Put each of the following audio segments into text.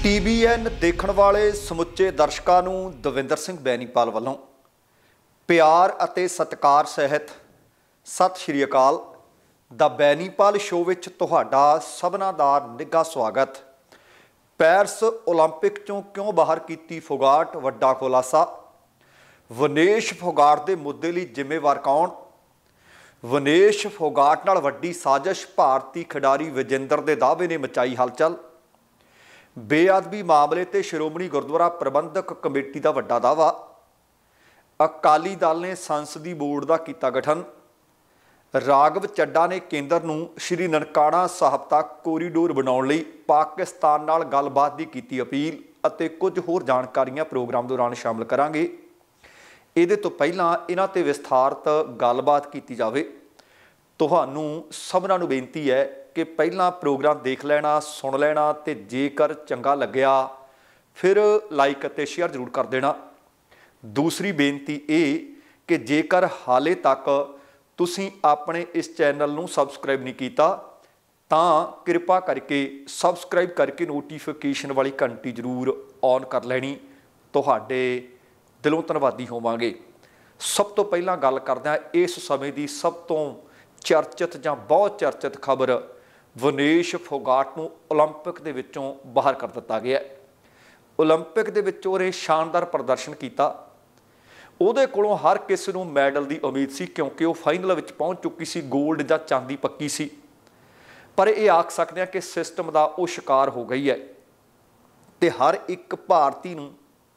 TVN ਦੇਖਣ ਵਾਲੇ ਸਮੁੱਚੇ ਦਰਸ਼ਕਾਂ ਨੂੰ ਦਵਿੰਦਰ ਸਿੰਘ ਬੈਨੀਪਾਲ ਵੱਲੋਂ ਪਿਆਰ ਅਤੇ ਸਤਿਕਾਰ ਸਹਿਤ ਸਤਿ ਸ਼੍ਰੀ ਅਕਾਲ। ਦਾ ਬੈਨੀਪਾਲ ਸ਼ੋਅ ਵਿੱਚ ਤੁਹਾਡਾ ਸਭਨਾਂ ਦਾ ਨਿੱਘਾ ਸਵਾਗਤ। ਪੈਰਿਸ ਓਲੰਪਿਕ ਚੋਂ ਕਿਉਂ ਬਾਹਰ ਕੀਤੀ ਫੋਗਾਟ, ਵੱਡਾ ਖੁਲਾਸਾ। ਵਿਨੇਸ਼ ਫੋਗਾਟ ਦੇ ਮੁੱਦੇ ਲਈ ਜ਼ਿੰਮੇਵਾਰ ਕੌਣ। ਵਿਨੇਸ਼ ਫੋਗਾਟ ਨਾਲ ਵੱਡੀ ਸਾਜ਼ਿਸ਼, ਭਾਰਤੀ ਖਿਡਾਰੀ ਵਿਜੇਂਦਰ ਦੇ ਦਾਅਵੇ ਨੇ ਮਚਾਈ ਹਲਚਲ। ਬੇਅਦਬੀ ਮਾਮਲੇ ਤੇ ਸ਼੍ਰੋਮਣੀ ਗੁਰਦੁਆਰਾ ਪ੍ਰਬੰਧਕ ਕਮੇਟੀ ਦਾ ਵੱਡਾ ਦਾਅਵਾ। ਅਕਾਲੀ ਦਲ ਨੇ ਸੰਸਦੀ ਬੋਰਡ ਦਾ ਕੀਤਾ ਗਠਨ। ਰਾਘਵ ਚੱਡਾ ਨੇ ਕੇਂਦਰ ਨੂੰ ਸ਼੍ਰੀ ਨਨਕਾਣਾ ਸਾਹਿਬ ਤੱਕ ਕੋਰੀਡੋਰ ਬਣਾਉਣ ਲਈ ਪਾਕਿਸਤਾਨ ਨਾਲ ਗੱਲਬਾਤ ਦੀ ਕੀਤੀ ਅਪੀਲ ਅਤੇ ਕੁਝ ਹੋਰ ਜਾਣਕਾਰੀਆਂ ਪ੍ਰੋਗਰਾਮ ਦੌਰਾਨ ਸ਼ਾਮਲ ਕਰਾਂਗੇ। ਇਹਦੇ ਤੋਂ ਪਹਿਲਾਂ ਇਹਨਾਂ ਤੇ ਵਿਸਥਾਰਤ ਗੱਲਬਾਤ ਕੀਤੀ ਜਾਵੇ। ਤੁਹਾਨੂੰ ਸਭਨਾਂ ਨੂੰ ਬੇਨਤੀ ਹੈ ਕਿ ਪਹਿਲਾਂ ਪ੍ਰੋਗਰਾਮ ਦੇਖ ਲੈਣਾ, ਸੁਣ ਲੈਣਾ ਤੇ ਜੇਕਰ ਚੰਗਾ ਲੱਗਿਆ ਫਿਰ ਲਾਈਕ ਅਤੇ ਸ਼ੇਅਰ ਜ਼ਰੂਰ ਕਰ ਦੇਣਾ। ਦੂਸਰੀ ਬੇਨਤੀ ਇਹ ਕਿ ਜੇਕਰ ਹਾਲੇ ਤੱਕ ਤੁਸੀਂ ਆਪਣੇ ਇਸ ਚੈਨਲ ਨੂੰ ਸਬਸਕ੍ਰਾਈਬ ਨਹੀਂ ਕੀਤਾ ਤਾਂ ਕਿਰਪਾ ਕਰਕੇ ਸਬਸਕ੍ਰਾਈਬ ਕਰਕੇ ਨੋਟੀਫਿਕੇਸ਼ਨ ਵਾਲੀ ਘੰਟੀ ਜ਼ਰੂਰ ਔਨ ਕਰ ਲੈਣੀ। ਤੁਹਾਡੇ ਦਿਲੋਂ ਧੰਨਵਾਦੀ ਹੋਵਾਂਗੇ। ਸਭ ਤੋਂ ਪਹਿਲਾਂ ਗੱਲ ਕਰਦੇ ਹਾਂ ਇਸ ਸਮੇਂ ਦੀ ਸਭ ਤੋਂ ਚਰਚਿਤ ਜਾਂ ਬਹੁਤ ਚਰਚਿਤ ਖਬਰ। ਵਿਨੇਸ਼ ਫੋਗਾਟ ਨੂੰ ਓਲੰਪਿਕ ਦੇ ਵਿੱਚੋਂ ਬਾਹਰ ਕਰ ਦਿੱਤਾ ਗਿਆ। ਓਲੰਪਿਕ ਦੇ ਵਿੱਚ ਉਹਨੇ ਸ਼ਾਨਦਾਰ ਪ੍ਰਦਰਸ਼ਨ ਕੀਤਾ। ਉਹਦੇ ਕੋਲੋਂ ਹਰ ਕਿਸੇ ਨੂੰ ਮੈਡਲ ਦੀ ਉਮੀਦ ਸੀ ਕਿਉਂਕਿ ਉਹ ਫਾਈਨਲ ਵਿੱਚ ਪਹੁੰਚ ਚੁੱਕੀ ਸੀ। ਗੋਲਡ ਜਾਂ ਚਾਂਦੀ ਪੱਕੀ ਸੀ। ਪਰ ਇਹ ਆਖ ਸਕਦੇ ਹਾਂ ਕਿ ਸਿਸਟਮ ਦਾ ਉਹ ਸ਼ਿਕਾਰ ਹੋ ਗਈ ਹੈ ਤੇ ਹਰ ਇੱਕ ਭਾਰਤੀ ਨੂੰ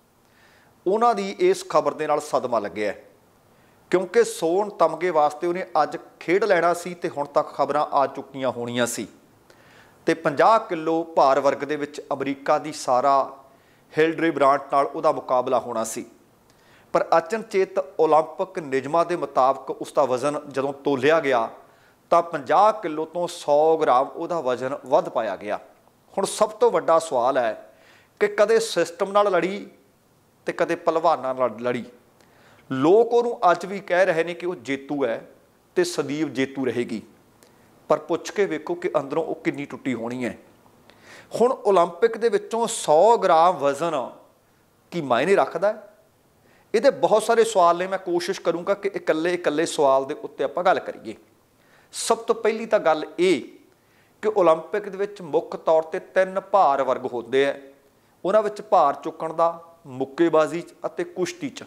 ਉਹਨਾਂ ਦੀ ਇਸ ਖਬਰ ਦੇ ਨਾਲ ਸਦਮਾ ਲੱਗਿਆ ਕਿਉਂਕਿ ਸੋਨ ਤਮਗੇ ਵਾਸਤੇ ਉਹਨੇ ਅੱਜ ਖੇਡ ਲੈਣਾ ਸੀ ਤੇ ਹੁਣ ਤੱਕ ਖਬਰਾਂ ਆ ਚੁੱਕੀਆਂ ਹੋਣੀਆਂ ਸੀ ਤੇ 50 ਕਿਲੋ ਭਾਰ ਵਰਗ ਦੇ ਵਿੱਚ ਅਮਰੀਕਾ ਦੀ ਸਾਰਾ ਹਿਲਡਰੇ ਬ੍ਰਾਂਟ ਨਾਲ ਉਹਦਾ ਮੁਕਾਬਲਾ ਹੋਣਾ ਸੀ। ਪਰ ਅਚਨਚੇਤ ਓਲੰਪਿਕ ਨਿਯਮਾਂ ਦੇ ਮੁਤਾਬਕ ਉਸ ਦਾ ਵਜ਼ਨ ਜਦੋਂ ਤੋਲਿਆ ਗਿਆ ਤਾਂ 50 ਕਿਲੋ ਤੋਂ 100 ਗ੍ਰਾਮ ਉਹਦਾ ਵਜ਼ਨ ਵੱਧ ਪਾਇਆ ਗਿਆ। ਹੁਣ ਸਭ ਤੋਂ ਵੱਡਾ ਸਵਾਲ ਹੈ ਕਿ ਕਦੇ ਸਿਸਟਮ ਨਾਲ ਲੜੀ ਤੇ ਕਦੇ ਪਹਿਲਵਾਨਾਂ ਨਾਲ ਲੜੀ। ਲੋਕ ਉਹਨੂੰ ਅੱਜ ਵੀ ਕਹਿ ਰਹੇ ਨੇ ਕਿ ਉਹ ਜੇਤੂ ਹੈ ਤੇ ਸਦੀਵ ਜੇਤੂ ਰਹੇਗੀ। ਪਰ ਪੁੱਛ ਕੇ ਵੇਖੋ ਕਿ ਅੰਦਰੋਂ ਉਹ ਕਿੰਨੀ ਟੁੱਟੀ ਹੋਣੀ ਹੈ। ਹੁਣ ਓਲੰਪਿਕ ਦੇ ਵਿੱਚੋਂ 100 ਗ੍ਰਾਮ ਵਜ਼ਨ ਕੀ ਮਾਇਨੇ ਰੱਖਦਾ ਹੈ? ਇਹਦੇ ਬਹੁਤ ਸਾਰੇ ਸਵਾਲ ਨੇ। ਮੈਂ ਕੋਸ਼ਿਸ਼ ਕਰੂੰਗਾ ਕਿ ਇਕੱਲੇ ਸਵਾਲ ਦੇ ਉੱਤੇ ਆਪਾਂ ਗੱਲ ਕਰੀਏ। ਸਭ ਤੋਂ ਪਹਿਲੀ ਤਾਂ ਗੱਲ ਇਹ ਕਿ ਓਲੰਪਿਕ ਦੇ ਵਿੱਚ ਮੁੱਖ ਤੌਰ ਤੇ 3 ਭਾਰ ਵਰਗ ਹੁੰਦੇ ਆ। ਉਹਨਾਂ ਵਿੱਚ ਭਾਰ ਚੁੱਕਣ ਦਾ, ਮੁੱਕੇਬਾਜ਼ੀ ਅਤੇ ਕੁਸ਼ਤੀ 'ਚ।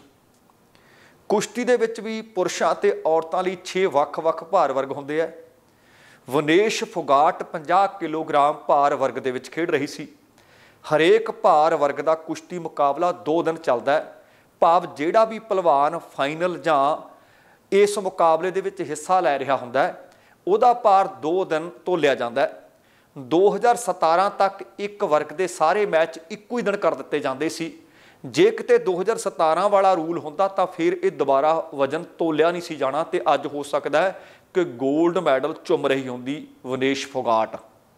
ਕੁਸ਼ਤੀ ਦੇ ਵਿੱਚ ਵੀ ਪੁਰਸ਼ਾਂ ਅਤੇ ਔਰਤਾਂ ਲਈ 6 ਵੱਖ-ਵੱਖ ਭਾਰ ਵਰਗ ਹੁੰਦੇ ਆ। ਵਿਨੇਸ਼ ਫੋਗਾਟ 50 ਕਿਲੋਗ੍ਰਾਮ ਭਾਰ ਵਰਗ ਦੇ ਵਿੱਚ ਖੇਡ ਰਹੀ ਸੀ। ਹਰੇਕ ਭਾਰ ਵਰਗ ਦਾ ਕੁਸ਼ਤੀ ਮੁਕਾਬਲਾ 2 ਦਿਨ ਚੱਲਦਾ ਹੈ। ਭਾਵ ਜਿਹੜਾ ਵੀ ਪਹਿਲਵਾਨ ਫਾਈਨਲ ਜਾਂ ਇਸ ਮੁਕਾਬਲੇ ਦੇ ਵਿੱਚ ਹਿੱਸਾ ਲੈ ਰਿਹਾ ਹੁੰਦਾ ਹੈ ਉਹਦਾ ਭਾਰ 2 ਦਿਨ ਤੋਲਿਆ ਜਾਂਦਾ ਹੈ। 2017 ਤੱਕ ਇੱਕ ਵਰਗ ਦੇ ਸਾਰੇ ਮੈਚ ਇੱਕੋ ਹੀ ਦਿਨ ਕਰ ਦਿੱਤੇ ਜਾਂਦੇ ਸੀ। ਜੇ ਕਿਤੇ 2017 ਵਾਲਾ ਰੂਲ ਹੁੰਦਾ ਤਾਂ ਫਿਰ ਇਹ ਦੁਬਾਰਾ ਵਜ਼ਨ ਤੋਲਿਆ ਨਹੀਂ ਸੀ ਜਾਣਾ ਤੇ ਅੱਜ ਹੋ ਸਕਦਾ ਹੈ ਕਿ ਗੋਲਡ ਮੈਡਲ ਚੁੰਮ ਰਹੀ ਹੁੰਦੀ ਵਿਨੇਸ਼ ਫੋਗਾਟ।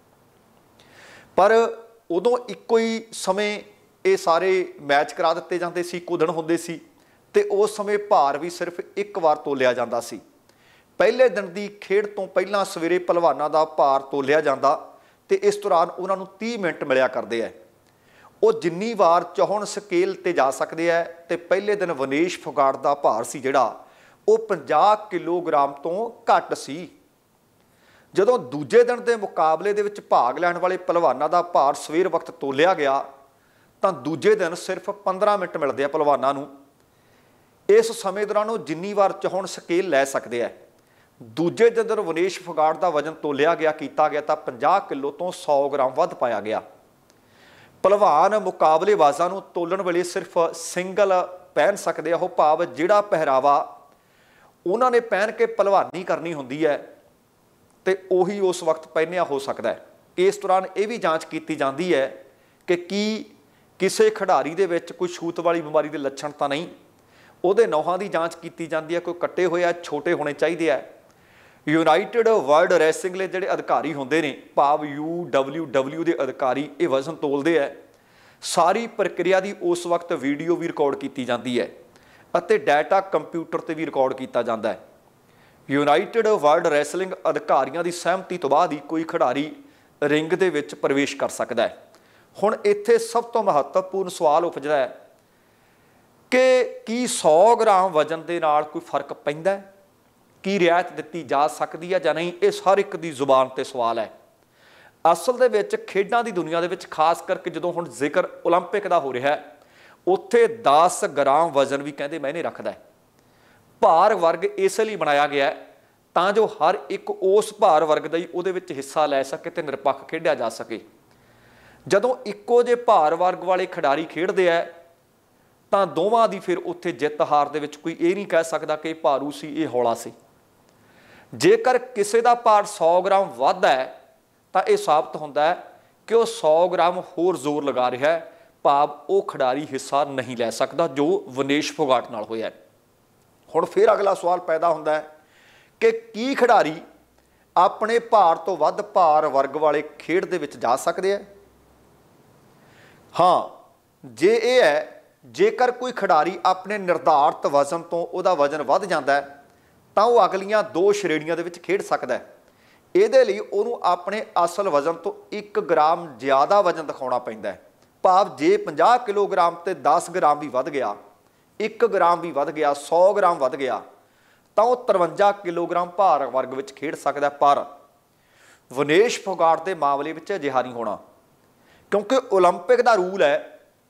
ਪਰ ਉਦੋਂ ਇੱਕੋ ਹੀ ਸਮੇਂ ਇਹ ਸਾਰੇ ਮੈਚ ਕਰਾ ਦਿੱਤੇ ਜਾਂਦੇ ਸੀ, ਇੱਕੋ ਦਿਨ ਹੁੰਦੇ ਸੀ ਤੇ ਉਸ ਸਮੇਂ ਭਾਰ ਵੀ ਸਿਰਫ ਇੱਕ ਵਾਰ ਤੋਲਿਆ ਜਾਂਦਾ ਸੀ। ਪਹਿਲੇ ਦਿਨ ਦੀ ਖੇਡ ਤੋਂ ਪਹਿਲਾਂ ਸਵੇਰੇ ਪਹਿਲਵਾਨਾਂ ਦਾ ਭਾਰ ਤੋਲਿਆ ਜਾਂਦਾ ਤੇ ਇਸ ਦੌਰਾਨ ਉਹਨਾਂ ਨੂੰ 30 ਮਿੰਟ ਮਿਲਿਆ ਕਰਦੇ ਹੈ। ਉਹ ਜਿੰਨੀ ਵਾਰ ਚਾਹੁਣ ਸਕੇਲ ਤੇ ਜਾ ਸਕਦੇ ਹੈ ਤੇ ਪਹਿਲੇ ਦਿਨ ਵਿਨੇਸ਼ ਫੋਗਾਟ ਦਾ ਭਾਰ ਸੀ ਜਿਹੜਾ ਉਹ 50 ਕਿਲੋਗ੍ਰਾਮ ਤੋਂ ਘੱਟ ਸੀ। ਜਦੋਂ ਦੂਜੇ ਦਿਨ ਦੇ ਮੁਕਾਬਲੇ ਦੇ ਵਿੱਚ ਭਾਗ ਲੈਣ ਵਾਲੇ ਪਹਿਲਵਾਨਾਂ ਦਾ ਭਾਰ ਸਵੇਰ ਵਕਤ ਤੋਲਿਆ ਗਿਆ ਤਾਂ ਦੂਜੇ ਦਿਨ ਸਿਰਫ 15 ਮਿੰਟ ਮਿਲਦੇ ਆ ਪਹਿਲਵਾਨਾਂ ਨੂੰ। ਇਸ ਸਮੇਂ ਦੌਰਾਨ ਉਹ ਜਿੰਨੀ ਵਾਰ ਚਾਹੁਣ ਸਕੇਲ ਲੈ ਸਕਦੇ ਆ। ਦੂਜੇ ਦਿਨ ਜਦੋਂ ਵਿਨੇਸ਼ ਫੋਗਾਟ ਦਾ ਵਜ਼ਨ ਤੋਲਿਆ ਗਿਆ ਕੀਤਾ ਗਿਆ ਤਾਂ 50 ਕਿਲੋ ਤੋਂ 100 ਗ੍ਰਾਮ ਵੱਧ ਪਾਇਆ ਗਿਆ। ਪਹਿਲਵਾਨ ਮੁਕਾਬਲੇਬਾਜ਼ਾਂ ਨੂੰ ਤੋਲਣ ਵੇਲੇ ਸਿਰਫ ਸਿੰਗਲ ਪਹਿਨ ਸਕਦੇ ਆ। ਉਹ ਭਾਵ ਜਿਹੜਾ ਪਹਿਰਾਵਾ ਉਹਨਾਂ ਨੇ ਪਹਿਨ ਕੇ ਪਹਿਲਵਾਨੀ ਕਰਨੀ ਹੁੰਦੀ ਹੈ ਤੇ ਉਹੀ ਉਸ ਵਕਤ ਪਹਿਨਿਆ ਹੋ ਸਕਦਾ ਹੈ। ਇਸ ਦੌਰਾਨ ਇਹ ਵੀ ਜਾਂਚ ਕੀਤੀ ਜਾਂਦੀ ਹੈ ਕਿ ਕੀ ਕਿਸੇ ਖਿਡਾਰੀ ਦੇ ਵਿੱਚ ਕੋਈ ਛੂਤ ਵਾਲੀ ਬਿਮਾਰੀ ਦੇ ਲੱਛਣ ਤਾਂ ਨਹੀਂ। ਉਹਦੇ ਨਹੁੰਆਂ ਦੀ ਜਾਂਚ ਕੀਤੀ ਜਾਂਦੀ ਹੈ। ਕੋਈ ਕੱਟੇ ਹੋਏ ਆ, ਛੋਟੇ ਹੋਣੇ ਚਾਹੀਦੇ ਆ। ਯੂਨਾਈਟਿਡ ਵਰਲਡ ਰੈਸਲਿੰਗ ਦੇ ਜਿਹੜੇ ਅਧਿਕਾਰੀ ਹੁੰਦੇ ਨੇ ਭਾਵ UWW ਦੇ ਅਧਿਕਾਰੀ ਇਹ ਵਜ਼ਨ ਤੋਲਦੇ ਹੈ। ਸਾਰੀ ਪ੍ਰਕਿਰਿਆ ਦੀ ਉਸ ਵਕਤ ਵੀਡੀਓ ਵੀ ਰਿਕਾਰਡ ਕੀਤੀ ਜਾਂਦੀ ਹੈ ਅਤੇ ਡਾਟਾ ਕੰਪਿਊਟਰ 'ਤੇ ਵੀ ਰਿਕਾਰਡ ਕੀਤਾ ਜਾਂਦਾ ਹੈ। ਯੂਨਾਈਟਿਡ ਵਰਲਡ ਰੈਸਲਿੰਗ ਅਧਿਕਾਰੀਆਂ ਦੀ ਸਹਿਮਤੀ ਤੋਂ ਬਾਅਦ ਹੀ ਕੋਈ ਖਿਡਾਰੀ ਰਿੰਗ ਦੇ ਵਿੱਚ ਪ੍ਰਵੇਸ਼ ਕਰ ਸਕਦਾ ਹੈ। ਹੁਣ ਇੱਥੇ ਸਭ ਤੋਂ ਮਹੱਤਵਪੂਰਨ ਸਵਾਲ ਉਪਜਦਾ ਹੈ ਕਿ ਕੀ 100 ਗ੍ਰਾਮ ਵਜਨ ਦੇ ਨਾਲ ਕੋਈ ਫਰਕ ਪੈਂਦਾ ਹੈ? ਕੀ ਰਿਆਇਤ ਦਿੱਤੀ ਜਾ ਸਕਦੀ ਹੈ ਜਾਂ ਨਹੀਂ? ਇਹ ਹਰ ਇੱਕ ਦੀ ਜ਼ੁਬਾਨ ਤੇ ਸਵਾਲ ਹੈ। ਅਸਲ ਦੇ ਵਿੱਚ ਖੇਡਾਂ ਦੀ ਦੁਨੀਆ ਦੇ ਵਿੱਚ ਖਾਸ ਕਰਕੇ ਜਦੋਂ ਹੁਣ ਜ਼ਿਕਰ ਓਲੰਪਿਕ ਦਾ ਹੋ ਰਿਹਾ ਹੈ, ਉੱਥੇ 10 ਗ੍ਰਾਮ ਵਜ਼ਨ ਵੀ ਕਹਿੰਦੇ ਮਾਇਨੇ ਰੱਖਦਾ ਹੈ। ਭਾਰ ਵਰਗ ਇਸ ਲਈ ਬਣਾਇਆ ਗਿਆ ਹੈ ਤਾਂ ਜੋ ਹਰ ਇੱਕ ਉਸ ਭਾਰ ਵਰਗ ਦਾ ਹੀ ਉਹਦੇ ਵਿੱਚ ਹਿੱਸਾ ਲੈ ਸਕੇ ਤੇ ਨਿਰਪੱਖ ਖੇਡਿਆ ਜਾ ਸਕੇ। ਜਦੋਂ ਇੱਕੋ ਜਿਹੇ ਭਾਰ ਵਰਗ ਵਾਲੇ ਖਿਡਾਰੀ ਖੇਡਦੇ ਆ ਤਾਂ ਦੋਵਾਂ ਦੀ ਫਿਰ ਉੱਥੇ ਜਿੱਤ ਹਾਰ ਦੇ ਵਿੱਚ ਕੋਈ ਇਹ ਨਹੀਂ ਕਹਿ ਸਕਦਾ ਕਿ ਇਹ ਭਾਰੂ ਸੀ, ਇਹ ਹੌਲਾ ਸੀ। ਜੇਕਰ ਕਿਸੇ ਦਾ ਭਾਰ 100 ਗ੍ਰਾਮ ਵੱਧ ਹੈ ਤਾਂ ਇਹ ਸਾਬਤ ਹੁੰਦਾ ਹੈ ਕਿ ਉਹ 100 ਗ੍ਰਾਮ ਹੋਰ ਜ਼ੋਰ ਲਗਾ ਰਿਹਾ ਹੈ, ਭਾਵ ਉਹ ਖਿਡਾਰੀ ਹਿੱਸਾ ਨਹੀਂ ਲੈ ਸਕਦਾ, ਜੋ ਵਿਨੇਸ਼ ਫੋਗਾਟ ਨਾਲ ਹੋਇਆ। ਹੁਣ ਫਿਰ ਅਗਲਾ ਸਵਾਲ ਪੈਦਾ ਹੁੰਦਾ ਹੈ ਕਿ ਕੀ ਖਿਡਾਰੀ ਆਪਣੇ ਭਾਰ ਤੋਂ ਵੱਧ ਭਾਰ ਵਰਗ ਵਾਲੇ ਖੇਡ ਦੇ ਵਿੱਚ ਜਾ ਸਕਦੇ ਆ? ਹਾਂ, ਜੇ ਇਹ ਹੈ ਜੇਕਰ ਕੋਈ ਖਿਡਾਰੀ ਆਪਣੇ ਨਿਰਧਾਰਤ ਵਜ਼ਨ ਤੋਂ ਉਹਦਾ ਵਜ਼ਨ ਵੱਧ ਜਾਂਦਾ ਹੈ ਤਾਂ ਉਹ ਅਗਲੀਆਂ 2 ਸ਼੍ਰੇਣੀਆਂ ਦੇ ਵਿੱਚ ਖੇਡ ਸਕਦਾ ਹੈ। ਇਹਦੇ ਲਈ ਉਹਨੂੰ ਆਪਣੇ ਅਸਲ ਵਜ਼ਨ ਤੋਂ 1 ਗ੍ਰਾਮ ਜ਼ਿਆਦਾ ਵਜ਼ਨ ਦਿਖਾਉਣਾ ਪੈਂਦਾ ਹੈ। ਭਾਵ ਜੇ 50 ਕਿਲੋਗ੍ਰਾਮ ਤੇ 10 ਗ੍ਰਾਮ ਵੀ ਵੱਧ ਗਿਆ, 1 ਗ੍ਰਾਮ ਵੀ ਵੱਧ ਗਿਆ, 100 ਗ੍ਰਾਮ ਵੱਧ ਗਿਆ ਤਾਂ ਉਹ 53 ਕਿਲੋਗ੍ਰਾਮ ਭਾਰ ਵਰਗ ਵਿੱਚ ਖੇਡ ਸਕਦਾ। ਪਰ ਵਿਨੇਸ਼ ਫੋਗਾਟ ਦੇ ਮਾਮਲੇ ਵਿੱਚ ਅਜਿਹਾ ਨਹੀਂ ਹੋਣਾ, ਕਿਉਂਕਿ ਓਲੰਪਿਕ ਦਾ ਰੂਲ ਹੈ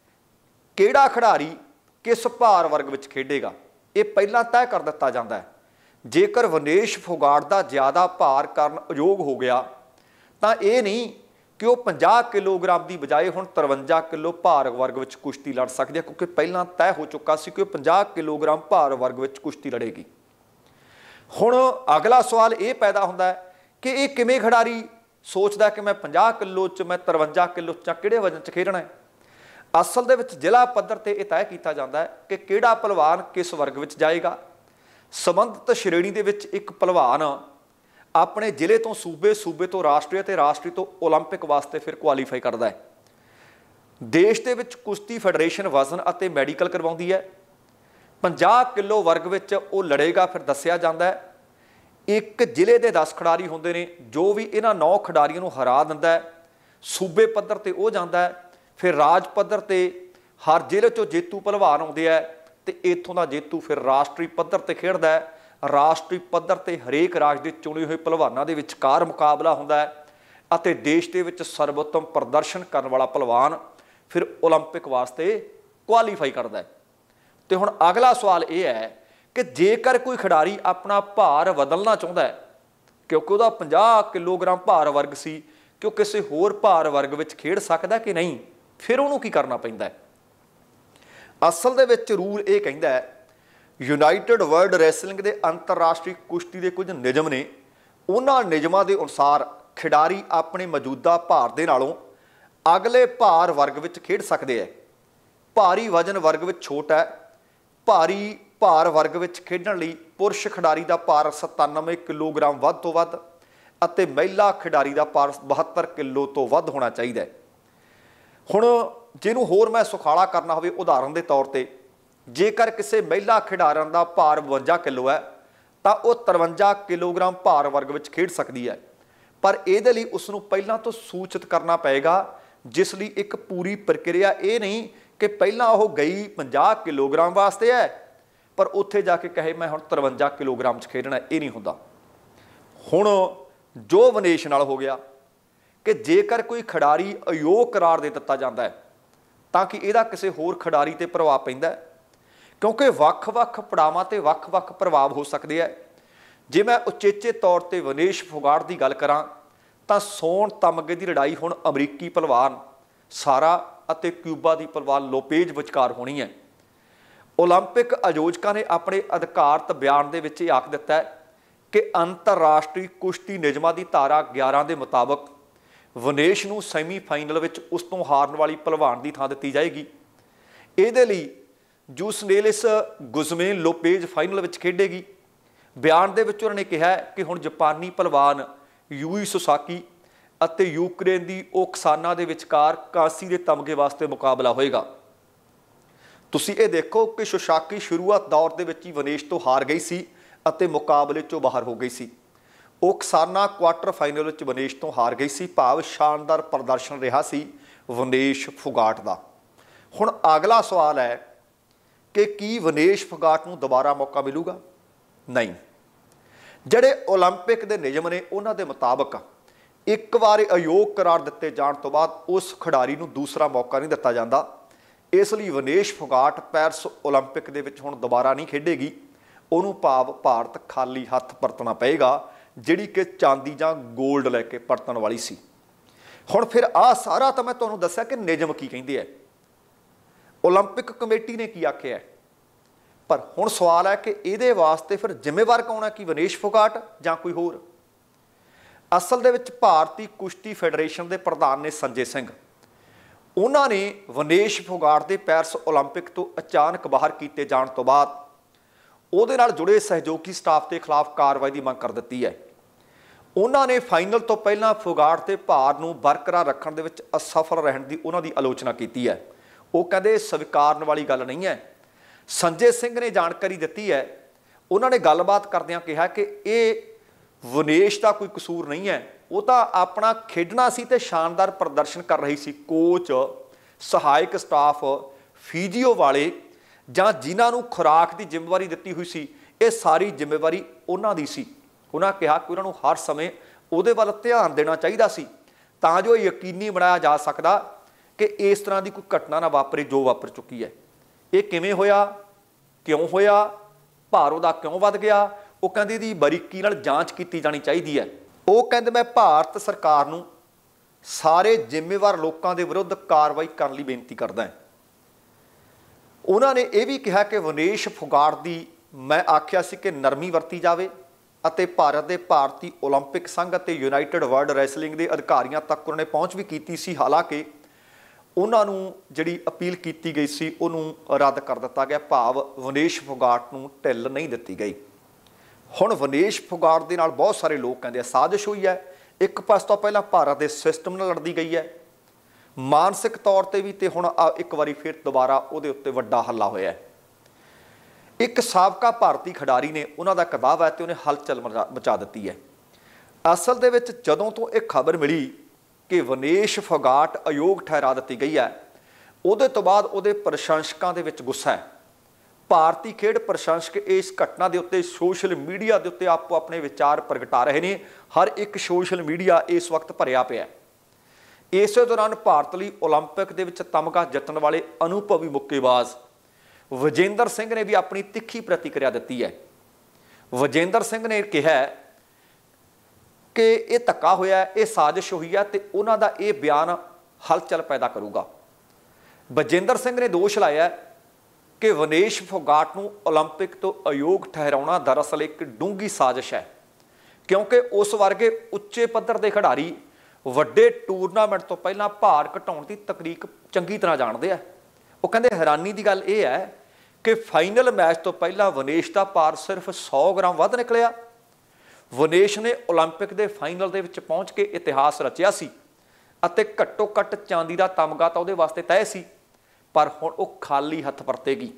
ਕਿਹੜਾ ਖਿਡਾਰੀ ਕਿਸ ਭਾਰ ਵਰਗ ਵਿੱਚ ਖੇਡੇਗਾ, ਇਹ ਪਹਿਲਾਂ ਤੈਅ ਕਰ ਦਿੱਤਾ ਜਾਂਦਾ ਹੈ। ਜੇਕਰ ਵਿਨੇਸ਼ ਫੋਗਾਟ ਦਾ ਜ਼ਿਆਦਾ ਭਾਰ ਕਾਰਨ ਅਯੋਗ ਹੋ ਗਿਆ ਤਾਂ ਇਹ ਨਹੀਂ ਕਿ ਉਹ 50 ਕਿਲੋਗ੍ਰਾਮ ਦੀ ਬਜਾਏ ਹੁਣ 53 ਕਿਲੋ ਭਾਰ ਵਰਗ ਵਿੱਚ ਕੁਸ਼ਤੀ ਲੜ ਸਕਦੀ ਹੈ, ਕਿਉਂਕਿ ਪਹਿਲਾਂ ਤੈਅ ਹੋ ਚੁੱਕਾ ਸੀ ਕਿ ਉਹ 50 ਕਿਲੋਗ੍ਰਾਮ ਭਾਰ ਵਰਗ ਵਿੱਚ ਕੁਸ਼ਤੀ ਲੜੇਗੀ। ਹੁਣ ਅਗਲਾ ਸਵਾਲ ਇਹ ਪੈਦਾ ਹੁੰਦਾ ਹੈ ਕਿ ਇਹ ਕਿਵੇਂ ਖਿਡਾਰੀ ਸੋਚਦਾ ਕਿ ਮੈਂ 50 ਕਿਲੋ 'ਚ, ਮੈਂ 53 ਕਿਲੋ 'ਚ, ਕਿਹੜੇ ਵਜ਼ਨ 'ਚ ਖੇਡਣਾ ਹੈ? ਅਸਲ ਦੇ ਵਿੱਚ ਜ਼ਿਲ੍ਹਾ ਪੱਧਰ ਤੇ ਇਹ ਤੈਅ ਕੀਤਾ ਜਾਂਦਾ ਹੈ ਕਿ ਕਿਹੜਾ ਭਲਵਾਨ ਕਿਸ ਵਰਗ ਵਿੱਚ ਜਾਏਗਾ। ਸੰਬੰਧਿਤ ਸ਼੍ਰੇਣੀ ਦੇ ਵਿੱਚ ਇੱਕ ਭਲਵਾਨ ਆਪਣੇ ਜ਼ਿਲ੍ਹੇ ਤੋਂ ਸੂਬੇ, ਸੂਬੇ ਤੋਂ ਰਾਸ਼ਟਰੀ ਅਤੇ ਰਾਸ਼ਟਰੀ ਤੋਂ ਓਲੰਪਿਕ ਵਾਸਤੇ ਫਿਰ ਕੁਆਲੀਫਾਈ ਕਰਦਾ ਹੈ। ਦੇਸ਼ ਦੇ ਵਿੱਚ ਕੁਸ਼ਤੀ ਫੈਡਰੇਸ਼ਨ ਵਜ਼ਨ ਅਤੇ ਮੈਡੀਕਲ ਕਰਵਾਉਂਦੀ ਹੈ। 50 ਕਿਲੋ ਵਰਗ ਵਿੱਚ ਉਹ ਲੜੇਗਾ। ਫਿਰ ਦੱਸਿਆ ਜਾਂਦਾ ਹੈ ਇੱਕ ਜ਼ਿਲ੍ਹੇ ਦੇ 10 ਖਿਡਾਰੀ ਹੁੰਦੇ ਨੇ, ਜੋ ਵੀ ਇਹਨਾਂ 9 ਖਿਡਾਰੀਆਂ ਨੂੰ ਹਰਾ ਦਿੰਦਾ ਹੈ ਸੂਬੇ ਪੱਧਰ ਤੇ ਉਹ ਜਾਂਦਾ ਹੈ। ਫਿਰ ਰਾਜ ਪੱਧਰ ਤੇ ਹਰ ਜ਼ਿਲ੍ਹੇ 'ਚੋਂ ਜੇਤੂ ਭਲਵਾਨ ਆਉਂਦੇ ਆ ਤੇ ਇੱਥੋਂ ਦਾ ਜੇਤੂ ਫਿਰ ਰਾਸ਼ਟਰੀ ਪੱਧਰ ਤੇ ਖੇਡਦਾ ਹੈ। ਰਾਸ਼ਟਰੀ ਪੱਧਰ ਤੇ ਹਰੇਕ ਰਾਜ ਦੇ ਚੁਣੇ ਹੋਏ ਭਲਵਾਨਾਂ ਦੇ ਵਿਚਕਾਰ ਮੁਕਾਬਲਾ ਹੁੰਦਾ ਹੈ ਅਤੇ ਦੇਸ਼ ਦੇ ਵਿੱਚ ਸਰਵੋਤਮ ਪ੍ਰਦਰਸ਼ਨ ਕਰਨ ਵਾਲਾ ਭਲਵਾਨ ਫਿਰ ਓਲੰਪਿਕ ਵਾਸਤੇ ਕੁਆਲੀਫਾਈ ਕਰਦਾ ਹੈ। ਤੇ ਹੁਣ ਅਗਲਾ ਸਵਾਲ ਇਹ ਹੈ ਕਿ ਜੇਕਰ ਕੋਈ ਖਿਡਾਰੀ ਆਪਣਾ ਭਾਰ ਬਦਲਣਾ ਚਾਹੁੰਦਾ ਹੈ, ਕਿਉਂਕਿ ਉਹਦਾ 50 ਕਿਲੋਗ੍ਰਾਮ ਭਾਰ ਵਰਗ ਸੀ, ਕਿ ਉਹ ਕਿਸੇ ਹੋਰ ਭਾਰ ਵਰਗ ਵਿੱਚ ਖੇਡ ਸਕਦਾ ਕਿ ਨਹੀਂ, ਫਿਰ ਉਹਨੂੰ ਕੀ ਕਰਨਾ ਪੈਂਦਾ ਹੈ? ਅਸਲ ਦੇ ਵਿੱਚ ਰੂਲ ਇਹ ਕਹਿੰਦਾ ਹੈ, ਯੂਨਾਈਟਿਡ ਵਰਲਡ ਰੈਸਲਿੰਗ ਦੇ ਅੰਤਰਰਾਸ਼ਟਰੀ ਕੁਸ਼ਤੀ ਦੇ ਕੁਝ ਨਿਯਮ ਨੇ। ਉਹਨਾਂ ਨਿਯਮਾਂ ਦੇ ਅਨੁਸਾਰ ਖਿਡਾਰੀ ਆਪਣੇ ਮੌਜੂਦਾ ਭਾਰ ਦੇ ਨਾਲੋਂ ਅਗਲੇ ਭਾਰ ਵਰਗ ਵਿੱਚ ਖੇਡ ਸਕਦੇ ਹੈ। ਭਾਰੀ ਵਜ਼ਨ ਵਰਗ ਵਿੱਚ ਛੋਟ ਹੈ। ਭਾਰੀ ਭਾਰ ਵਰਗ ਵਿੱਚ ਖੇਡਣ ਲਈ ਪੁਰਸ਼ ਖਿਡਾਰੀ ਦਾ ਭਾਰ 97 ਕਿਲੋਗ੍ਰਾਮ ਵੱਧ ਤੋਂ ਵੱਧ ਅਤੇ ਮਹਿਲਾ ਖਿਡਾਰੀ ਦਾ ਭਾਰ 72 ਕਿਲੋ ਤੋਂ ਵੱਧ ਹੋਣਾ ਚਾਹੀਦਾ ਹੈ। ਹੁਣ ਜਿਹਨੂੰ ਹੋਰ ਮੈਂ ਸੁਖਾਲਾ ਕਰਨਾ ਹੋਵੇ, ਉਦਾਹਰਨ ਦੇ ਤੌਰ ਤੇ ਜੇਕਰ ਕਿਸੇ ਮਹਿਲਾ ਖਿਡਾਰਨ ਦਾ ਭਾਰ 52 ਕਿਲੋ ਹੈ ਤਾਂ ਉਹ 53 ਕਿਲੋਗ੍ਰਾਮ ਭਾਰ ਵਰਗ ਵਿੱਚ ਖੇਡ ਸਕਦੀ ਹੈ। ਪਰ ਇਹਦੇ ਲਈ ਉਸ ਨੂੰ ਪਹਿਲਾਂ ਤੋਂ ਸੂਚਿਤ ਕਰਨਾ ਪਏਗਾ, ਜਿਸ ਲਈ ਇੱਕ ਪੂਰੀ ਪ੍ਰਕਿਰਿਆ ਇਹ ਨਹੀਂ ਕਿ ਪਹਿਲਾਂ ਉਹ ਗਈ 50 ਕਿਲੋਗ੍ਰਾਮ ਵਾਸਤੇ ਹੈ ਪਰ ਉੱਥੇ ਜਾ ਕੇ ਕਹੇ ਮੈਂ ਹੁਣ 53 ਕਿਲੋਗ੍ਰਾਮ 'ਚ ਖੇਡਣਾ, ਇਹ ਨਹੀਂ ਹੁੰਦਾ। ਹੁਣ ਜੋ ਵਿਨੇਸ਼ ਨਾਲ ਹੋ ਗਿਆ ਕਿ ਜੇਕਰ ਕੋਈ ਖਿਡਾਰੀ ਅਯੋਗ ਕਰਾਰ ਦੇ ਦਿੱਤਾ ਜਾਂਦਾ ਹੈ ਤਾਂ ਕਿ ਇਹਦਾ ਕਿਸੇ ਹੋਰ ਖਿਡਾਰੀ ਤੇ ਪ੍ਰਭਾਵ ਪੈਂਦਾ ਹੈ, ਕਿਉਂਕਿ ਵੱਖ-ਵੱਖ ਪੜਾਵਾਂ ਤੇ ਵੱਖ-ਵੱਖ ਪ੍ਰਭਾਵ ਹੋ ਸਕਦੇ ਹੈ। ਜੇ ਮੈਂ ਉਚੇਚੇ ਤੌਰ ਤੇ ਵਿਨੇਸ਼ ਫੋਗਾਟ ਦੀ ਗੱਲ ਕਰਾਂ ਤਾਂ ਸੋਨ ਤਮਗੇ ਦੀ ਲੜਾਈ ਹੁਣ ਅਮਰੀਕੀ ਭਲਵਾਨ ਸਾਰਾ ਅਤੇ ਕਿਊਬਾ ਦੀ ਭਲਵਾਨ ਲੋਪੇਜ਼ ਵਿਚਕਾਰ ਹੋਣੀ ਹੈ। ਓਲੰਪਿਕ ਆਯੋਜਕਾਂ ਨੇ ਆਪਣੇ ਅਧਿਕਾਰਤ ਬਿਆਨ ਦੇ ਵਿੱਚ ਇਹ ਆਖ ਦਿੱਤਾ ਹੈ ਕਿ ਅੰਤਰਰਾਸ਼ਟਰੀ ਕੁਸ਼ਤੀ ਨਿਯਮਾਂ ਦੀ ਧਾਰਾ 11 ਦੇ ਮੁਤਾਬਕ ਵਿਨੇਸ਼ ਨੂੰ ਸੈਮੀਫਾਈਨਲ ਵਿੱਚ ਉਸ ਤੋਂ ਹਾਰਨ ਵਾਲੀ ਭਲਵਾਨ ਦੀ ਥਾਂ ਦਿੱਤੀ ਜਾਏਗੀ। ਇਹਦੇ ਲਈ ਜੂਸਨੇਲਿਸ ਗੁਜ਼ਮੇਨ ਲੋਪੇਜ਼ ਫਾਈਨਲ ਵਿੱਚ ਖੇਡੇਗੀ। ਬਿਆਨ ਦੇ ਵਿੱਚ ਉਹਨਾਂ ਨੇ ਕਿਹਾ ਕਿ ਹੁਣ ਜਾਪਾਨੀ ਭਲਵਾਨ ਯੂਈ ਸੁਸਾਕੀ ਅਤੇ ਯੂਕਰੇਨ ਦੀ ਓਕਸਾਨਾ ਦੇ ਵਿਚਕਾਰ ਕਾਂਸੀ ਦੇ ਤਮਗੇ ਵਾਸਤੇ ਮੁਕਾਬਲਾ ਹੋਏਗਾ। ਤੁਸੀਂ ਇਹ ਦੇਖੋ ਕਿ ਸੁਸਾਕੀ ਸ਼ੁਰੂਆਤ ਦੌਰ ਦੇ ਵਿੱਚ ਹੀ ਵਿਨੇਸ਼ ਤੋਂ ਹਾਰ ਗਈ ਸੀ ਅਤੇ ਮੁਕਾਬਲੇ 'ਚੋਂ ਬਾਹਰ ਹੋ ਗਈ ਸੀ। ਓਕਸਾਨਾ ਕੁਆਟਰ ਫਾਈਨਲ ਵਿੱਚ ਵਿਨੇਸ਼ ਤੋਂ ਹਾਰ ਗਈ ਸੀ, ਭਾਵ ਸ਼ਾਨਦਾਰ ਪ੍ਰਦਰਸ਼ਨ ਰਿਹਾ ਸੀ ਵਿਨੇਸ਼ ਫੋਗਾਟ ਦਾ। ਹੁਣ ਅਗਲਾ ਸਵਾਲ ਹੈ ਕਿ ਕੀ ਵਿਨੇਸ਼ ਫੋਗਾਟ ਨੂੰ ਦੁਬਾਰਾ ਮੌਕਾ ਮਿਲੂਗਾ? ਨਹੀਂ। ਜਿਹੜੇ ਓਲੰਪਿਕ ਦੇ ਨਿਯਮ ਨੇ ਉਹਨਾਂ ਦੇ ਮੁਤਾਬਕ ਇੱਕ ਵਾਰ ਅਯੋਗ ਕਰਾਰ ਦਿੱਤੇ ਜਾਣ ਤੋਂ ਬਾਅਦ ਉਸ ਖਿਡਾਰੀ ਨੂੰ ਦੂਸਰਾ ਮੌਕਾ ਨਹੀਂ ਦਿੱਤਾ ਜਾਂਦਾ। ਇਸ ਲਈ ਵਿਨੇਸ਼ ਫੋਗਾਟ ਪੈਰਿਸ ਓਲੰਪਿਕ ਦੇ ਵਿੱਚ ਹੁਣ ਦੁਬਾਰਾ ਨਹੀਂ ਖੇਡੇਗੀ। ਉਹਨੂੰ ਭਾਵ ਭਾਰਤ ਖਾਲੀ ਹੱਥ ਪਰਤਣਾ ਪਏਗਾ, ਜਿਹੜੀ ਕਿ ਚਾਂਦੀ ਜਾਂ ਗੋਲਡ ਲੈ ਕੇ ਪਰਤਣ ਵਾਲੀ ਸੀ। ਹੁਣ ਫਿਰ ਆਹ ਸਾਰਾ ਤਾਂ ਮੈਂ ਤੁਹਾਨੂੰ ਦੱਸਿਆ ਕਿ ਨਿਯਮ ਕੀ ਕਹਿੰਦੇ ਆ, ਓਲੰਪਿਕ ਕਮੇਟੀ ਨੇ ਕੀ ਆਖਿਆ, ਪਰ ਹੁਣ ਸਵਾਲ ਹੈ ਕਿ ਇਹਦੇ ਵਾਸਤੇ ਫਿਰ ਜ਼ਿੰਮੇਵਾਰ ਕੌਣ ਹੈ, ਕਿ ਵਿਨੇਸ਼ ਫੋਗਾਟ ਜਾਂ ਕੋਈ ਹੋਰ? ਅਸਲ ਦੇ ਵਿੱਚ ਭਾਰਤੀ ਕੁਸ਼ਤੀ ਫੈਡਰੇਸ਼ਨ ਦੇ ਪ੍ਰਧਾਨ ਨੇ ਸੰਜੇ ਸਿੰਘ। ਉਹਨਾਂ ਨੇ ਵਿਨੇਸ਼ ਫੋਗਾਟ ਦੇ ਪੈਰਿਸ ਓਲੰਪਿਕ ਤੋਂ ਅਚਾਨਕ ਬਾਹਰ ਕੀਤੇ ਜਾਣ ਤੋਂ ਬਾਅਦ ਉਹਦੇ ਨਾਲ ਜੁੜੇ ਸਹਿਯੋਗੀ ਸਟਾਫ ਦੇ ਖਿਲਾਫ ਕਾਰਵਾਈ ਦੀ ਮੰਗ ਕਰ ਦਿੱਤੀ ਹੈ। ਉਹਨਾਂ ਨੇ ਫਾਈਨਲ ਤੋਂ ਪਹਿਲਾਂ ਫੋਗਾਟ ਦੇ ਭਾਰ ਨੂੰ ਬਰਕਰਾਰ ਰੱਖਣ ਦੇ ਵਿੱਚ ਅਸਫਲ ਰਹਿਣ ਦੀ ਉਹਨਾਂ ਦੀ ਆਲੋਚਨਾ ਕੀਤੀ ਹੈ। ਉਹ ਕਹਿੰਦੇ ਸਵੀਕਾਰਨ ਵਾਲੀ ਗੱਲ ਨਹੀਂ ਹੈ। ਸੰਜੇ ਸਿੰਘ ਨੇ ਜਾਣਕਾਰੀ ਦਿੱਤੀ ਹੈ। ਉਹਨਾਂ ਨੇ ਗੱਲਬਾਤ ਕਰਦਿਆਂ ਕਿਹਾ ਕਿ ਇਹ ਵਿਨੇਸ਼ ਦਾ ਕੋਈ ਕਸੂਰ ਨਹੀਂ ਹੈ, ਉਹ ਤਾਂ ਆਪਣਾ ਖੇਡਣਾ ਸੀ ਤੇ ਸ਼ਾਨਦਾਰ ਪ੍ਰਦਰਸ਼ਨ ਕਰ ਰਹੀ ਸੀ। ਕੋਚ, ਸਹਾਇਕ ਸਟਾਫ, ਫੀਜੀਓ ਵਾਲੇ ਜਾਂ ਜਿਨ੍ਹਾਂ ਨੂੰ ਖੁਰਾਕ ਦੀ ਜ਼ਿੰਮੇਵਾਰੀ ਦਿੱਤੀ ਹੋਈ ਸੀ, ਇਹ ਸਾਰੀ ਜ਼ਿੰਮੇਵਾਰੀ ਉਹਨਾਂ ਦੀ ਸੀ। ਉਹਨਾਂ ਕਿਹਾ ਕਿ ਉਹਨਾਂ ਨੂੰ ਹਰ ਸਮੇਂ ਉਹਦੇ ਵੱਲ ਧਿਆਨ ਦੇਣਾ ਚਾਹੀਦਾ ਸੀ ਤਾਂ ਜੋ ਯਕੀਨੀ ਬਣਾਇਆ ਜਾ ਸਕਦਾ ਕਿ ਇਸ ਤਰ੍ਹਾਂ ਦੀ ਕੋਈ ਘਟਨਾ ਨਾ ਵਾਪਰੇ ਜੋ ਵਾਪਰ ਚੁੱਕੀ ਹੈ। ਇਹ ਕਿਵੇਂ ਹੋਇਆ, ਕਿਉਂ ਹੋਇਆ, ਭਾਰ ਉਹਦਾ ਕਿਉਂ ਵੱਧ ਗਿਆ? ਉਹ ਕਹਿੰਦੇ ਇਹਦੀ ਬਾਰੀਕੀ ਨਾਲ ਜਾਂਚ ਕੀਤੀ ਜਾਣੀ ਚਾਹੀਦੀ ਹੈ। ਉਹ ਕਹਿੰਦੇ ਮੈਂ ਭਾਰਤ ਸਰਕਾਰ ਨੂੰ ਸਾਰੇ ਜ਼ਿੰਮੇਵਾਰ ਲੋਕਾਂ ਦੇ ਵਿਰੁੱਧ ਕਾਰਵਾਈ ਕਰਨ ਲਈ ਬੇਨਤੀ ਕਰਦਾ ਹਾਂ। ਉਹਨਾਂ ਨੇ ਇਹ ਵੀ ਕਿਹਾ ਕਿ ਵਿਨੇਸ਼ ਫੋਗਾਟ ਦੀ ਮੈਂ ਆਖਿਆ ਸੀ ਕਿ ਨਰਮੀ ਵਰਤੀ ਜਾਵੇ ਅਤੇ ਭਾਰਤ ਦੇ ਭਾਰਤੀ ਓਲੰਪਿਕ ਸੰਘ ਅਤੇ ਯੂਨਾਈਟਿਡ ਵਰਲਡ ਰੈਸਲਿੰਗ ਦੇ ਅਧਿਕਾਰੀਆਂ ਤੱਕ ਉਹਨਾਂ ਨੇ ਪਹੁੰਚ ਵੀ ਕੀਤੀ ਸੀ। ਹਾਲਾਂਕਿ ਉਹਨਾਂ ਨੂੰ ਜਿਹੜੀ ਅਪੀਲ ਕੀਤੀ ਗਈ ਸੀ ਉਹਨੂੰ ਰੱਦ ਕਰ ਦਿੱਤਾ ਗਿਆ, ਭਾਵ ਵਿਨੇਸ਼ ਫੋਗਾਟ ਨੂੰ ਢਿੱਲ ਨਹੀਂ ਦਿੱਤੀ ਗਈ। ਹੁਣ ਵਿਨੇਸ਼ ਫੋਗਾਟ ਦੇ ਨਾਲ ਬਹੁਤ ਸਾਰੇ ਲੋਕ ਕਹਿੰਦੇ ਆ ਸਾਜ਼ਿਸ਼ ਹੋਈ ਹੈ। ਇੱਕ ਪਾਸੇ ਤੋਂ ਪਹਿਲਾਂ ਭਾਰਤ ਦੇ ਸਿਸਟਮ ਨਾਲ ਲੜਦੀ ਗਈ ਹੈ, ਮਾਨਸਿਕ ਤੌਰ ਤੇ ਵੀ, ਤੇ ਹੁਣ ਇੱਕ ਵਾਰੀ ਫਿਰ ਦੁਬਾਰਾ ਉਹਦੇ ਉੱਤੇ ਵੱਡਾ ਹੱਲਾ ਹੋਇਆ। ਇੱਕ ਸਾਬਕਾ ਭਾਰਤੀ ਖਿਡਾਰੀ ਨੇ ਉਹਨਾਂ ਦਾ ਕਦਾਵਾ ਹੈ ਤੇ ਉਹਨੇ ਹਲਚਲ ਮਚਾ ਦਿੱਤੀ ਹੈ। ਅਸਲ ਦੇ ਵਿੱਚ ਜਦੋਂ ਤੋਂ ਇਹ ਖਬਰ ਮਿਲੀ ਕਿ ਵਿਨੇਸ਼ ਫੋਗਾਟ ਅਯੋਗ ਠਹਿਰਾ ਦਿੱਤੀ ਗਈ ਹੈ, ਉਹਦੇ ਤੋਂ ਬਾਅਦ ਉਹਦੇ ਪ੍ਰਸ਼ੰਸਕਾਂ ਦੇ ਵਿੱਚ ਗੁੱਸਾ ਹੈ। ਭਾਰਤੀ ਖੇਡ ਪ੍ਰਸ਼ੰਸਕ ਇਸ ਘਟਨਾ ਦੇ ਉੱਤੇ ਸੋਸ਼ਲ ਮੀਡੀਆ ਦੇ ਉੱਤੇ ਆਪੋ ਆਪਣੇ ਵਿਚਾਰ ਪ੍ਰਗਟਾ ਰਹੇ ਨੇ। ਹਰ ਇੱਕ ਸੋਸ਼ਲ ਮੀਡੀਆ ਇਸ ਵਕਤ ਭਰਿਆ ਪਿਆ। ਇਸੇ ਦੌਰਾਨ ਭਾਰਤ ਲਈ ਓਲੰਪਿਕ ਦੇ ਵਿੱਚ ਤਮਗਾ ਜਿੱਤਣ ਵਾਲੇ ਅਨੁਭਵੀ ਮੁੱਕੇਬਾਜ਼ ਵਿਜੇਂਦਰ ਸਿੰਘ ਨੇ ਵੀ ਆਪਣੀ ਤਿੱਖੀ ਪ੍ਰਤੀਕਿਰਿਆ ਦਿੱਤੀ ਹੈ। ਵਿਜੇਂਦਰ ਸਿੰਘ ਨੇ ਕਿਹਾ ਕਿ ਇਹ ਧੱਕਾ ਹੋਇਆ, ਇਹ ਸਾਜ਼ਿਸ਼ ਹੋਈ ਹੈ ਤੇ ਉਹਨਾਂ ਦਾ ਇਹ ਬਿਆਨ ਹਲਚਲ ਪੈਦਾ ਕਰੂਗਾ। ਵਿਜੇਂਦਰ ਸਿੰਘ ਨੇ ਦੋਸ਼ ਲਾਇਆ ਕਿ ਵਿਨੇਸ਼ ਫੋਗਾਟ ਨੂੰ ਓਲੰਪਿਕ ਤੋਂ ਅਯੋਗ ਠਹਿਰਾਉਣਾ ਦਰਅਸਲ ਇੱਕ ਡੂੰਘੀ ਸਾਜ਼ਿਸ਼ ਹੈ, ਕਿਉਂਕਿ ਉਸ ਵਰਗੇ ਉੱਚੇ ਪੱਧਰ ਦੇ ਖਿਡਾਰੀ ਵੱਡੇ ਟੂਰਨਾਮੈਂਟ ਤੋਂ ਪਹਿਲਾਂ ਭਾਰ ਘਟਾਉਣ ਦੀ ਤਕਨੀਕ ਚੰਗੀ ਤਰ੍ਹਾਂ ਜਾਣਦੇ ਆ। ਉਹ ਕਹਿੰਦੇ ਹੈਰਾਨੀ ਦੀ ਗੱਲ ਇਹ ਹੈ ਕਿ ਫਾਈਨਲ ਮੈਚ ਤੋਂ ਪਹਿਲਾਂ ਵਿਨੇਸ਼ ਦਾ ਭਾਰ ਸਿਰਫ 100 ਗ੍ਰਾਮ ਵੱਧ ਨਿਕਲਿਆ। ਵਿਨੇਸ਼ ਨੇ ਓਲੰਪਿਕ ਦੇ ਫਾਈਨਲ ਦੇ ਵਿੱਚ ਪਹੁੰਚ ਕੇ ਇਤਿਹਾਸ ਰਚਿਆ ਸੀ ਅਤੇ ਘੱਟੋ ਘੱਟ ਚਾਂਦੀ ਦਾ ਤਮਗਾ ਤਾਂ ਉਹਦੇ ਵਾਸਤੇ ਤੈਅ ਸੀ, ਪਰ ਹੁਣ ਉਹ ਖਾਲੀ ਹੱਥ ਪਰਤੇਗੀ।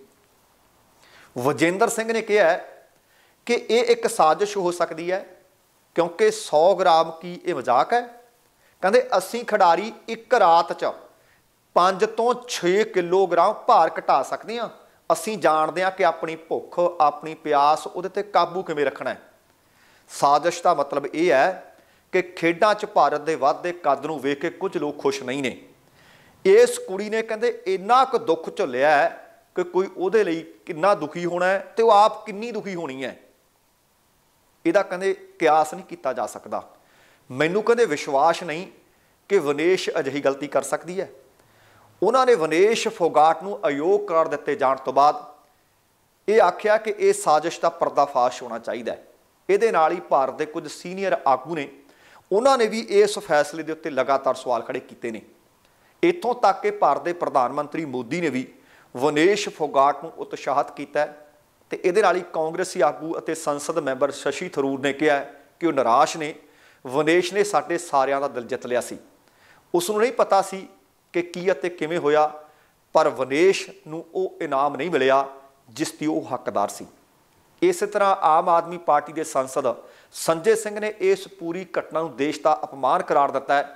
ਵਿਜੇਂਦਰ ਸਿੰਘ ਨੇ ਕਿਹਾ ਕਿ ਇਹ ਇੱਕ ਸਾਜ਼ਿਸ਼ ਹੋ ਸਕਦੀ ਹੈ, ਕਿਉਂਕਿ 100 ਗ੍ਰਾਮ ਕੀ ਇਹ ਮਜ਼ਾਕ ਹੈ? ਕਹਿੰਦੇ ਅਸੀਂ ਖਿਡਾਰੀ ਇੱਕ ਰਾਤ 'ਚ 5 ਤੋਂ 6 ਕਿਲੋਗ੍ਰਾਮ ਭਾਰ ਘਟਾ ਸਕਦੇ ਹਾਂ। ਅਸੀਂ ਜਾਣਦੇ ਹਾਂ ਕਿ ਆਪਣੀ ਭੁੱਖ, ਆਪਣੀ ਪਿਆਸ, ਉਹਦੇ 'ਤੇ ਕਾਬੂ ਕਿਵੇਂ ਰੱਖਣਾ ਹੈ। ਸਾਜ਼ਿਸ਼ ਦਾ ਮਤਲਬ ਇਹ ਹੈ ਕਿ ਖੇਡਾਂ 'ਚ ਭਾਰਤ ਦੇ ਵੱਧਦੇ ਕੱਦ ਨੂੰ ਵੇਖ ਕੇ ਕੁਝ ਲੋਕ ਖੁਸ਼ ਨਹੀਂ ਨੇ। ਇਸ ਕੁੜੀ ਨੇ ਕਹਿੰਦੇ ਇੰਨਾ ਕੁ ਦੁੱਖ ਝੱਲਿਆ ਹੈ ਕਿ ਕੋਈ ਉਹਦੇ ਲਈ ਕਿੰਨਾ ਦੁਖੀ ਹੋਣਾ ਹੈ ਤੇ ਉਹ ਆਪ ਕਿੰਨੀ ਦੁਖੀ ਹੋਣੀ ਹੈ, ਇਹਦਾ ਕਹਿੰਦੇ ਕਿਆਸ ਨਹੀਂ ਕੀਤਾ ਜਾ ਸਕਦਾ। ਮੈਨੂੰ ਕਹਿੰਦੇ ਵਿਸ਼ਵਾਸ ਨਹੀਂ ਕਿ ਵਿਨੇਸ਼ ਅਜਿਹੀ ਗਲਤੀ ਕਰ ਸਕਦੀ ਹੈ। ਉਹਨਾਂ ਨੇ ਵਿਨੇਸ਼ ਫੋਗਾਟ ਨੂੰ ਅਯੋਗ ਕਰਾਰ ਦਿੱਤੇ ਜਾਣ ਤੋਂ ਬਾਅਦ ਇਹ ਆਖਿਆ ਕਿ ਇਹ ਸਾਜ਼ਿਸ਼ ਦਾ ਪਰਦਾਫਾਸ਼ ਹੋਣਾ ਚਾਹੀਦਾ ਹੈ। ਇਹਦੇ ਨਾਲ ਹੀ ਭਾਰਤ ਦੇ ਕੁਝ ਸੀਨੀਅਰ ਆਗੂ ਨੇ, ਉਹਨਾਂ ਨੇ ਵੀ ਇਸ ਫੈਸਲੇ ਦੇ ਉੱਤੇ ਲਗਾਤਾਰ ਸਵਾਲ ਖੜੇ ਕੀਤੇ ਨੇ। ਇੱਥੋਂ ਤੱਕ ਕਿ ਭਾਰਤ ਦੇ ਪ੍ਰਧਾਨ ਮੰਤਰੀ ਮੋਦੀ ਨੇ ਵੀ ਵਿਨੇਸ਼ ਫੋਗਾਟ ਨੂੰ ਉਤਸ਼ਾਹਿਤ ਕੀਤਾ ਤੇ ਇਹਦੇ ਨਾਲ ਹੀ ਕਾਂਗਰਸੀ ਆਗੂ ਅਤੇ ਸੰਸਦ ਮੈਂਬਰ ਸ਼ਸ਼ੀ ਥਰੂਰ ਨੇ ਕਿਹਾ ਕਿ ਉਹ ਨਿਰਾਸ਼ ਨੇ। ਵਿਨੇਸ਼ ਨੇ ਸਾਡੇ ਸਾਰਿਆਂ ਦਾ ਦਿਲ ਜਿੱਤ ਲਿਆ ਸੀ। ਉਸ ਨੂੰ ਨਹੀਂ ਪਤਾ ਸੀ ਕਿ ਕੀ ਅਤੇ ਕਿਵੇਂ ਹੋਇਆ, ਪਰ ਵਿਨੇਸ਼ ਨੂੰ ਉਹ ਇਨਾਮ ਨਹੀਂ ਮਿਲਿਆ ਜਿਸ ਦੀ ਉਹ ਹੱਕਦਾਰ ਸੀ। ਇਸੇ ਤਰ੍ਹਾਂ ਆਮ ਆਦਮੀ ਪਾਰਟੀ ਦੇ ਸੰਸਦ ਸੰਜੇ ਸਿੰਘ ਨੇ ਇਸ ਪੂਰੀ ਘਟਨਾ ਨੂੰ ਦੇਸ਼ ਦਾ ਅਪਮਾਨ ਕਰਾਰ ਦਿੱਤਾ ਹੈ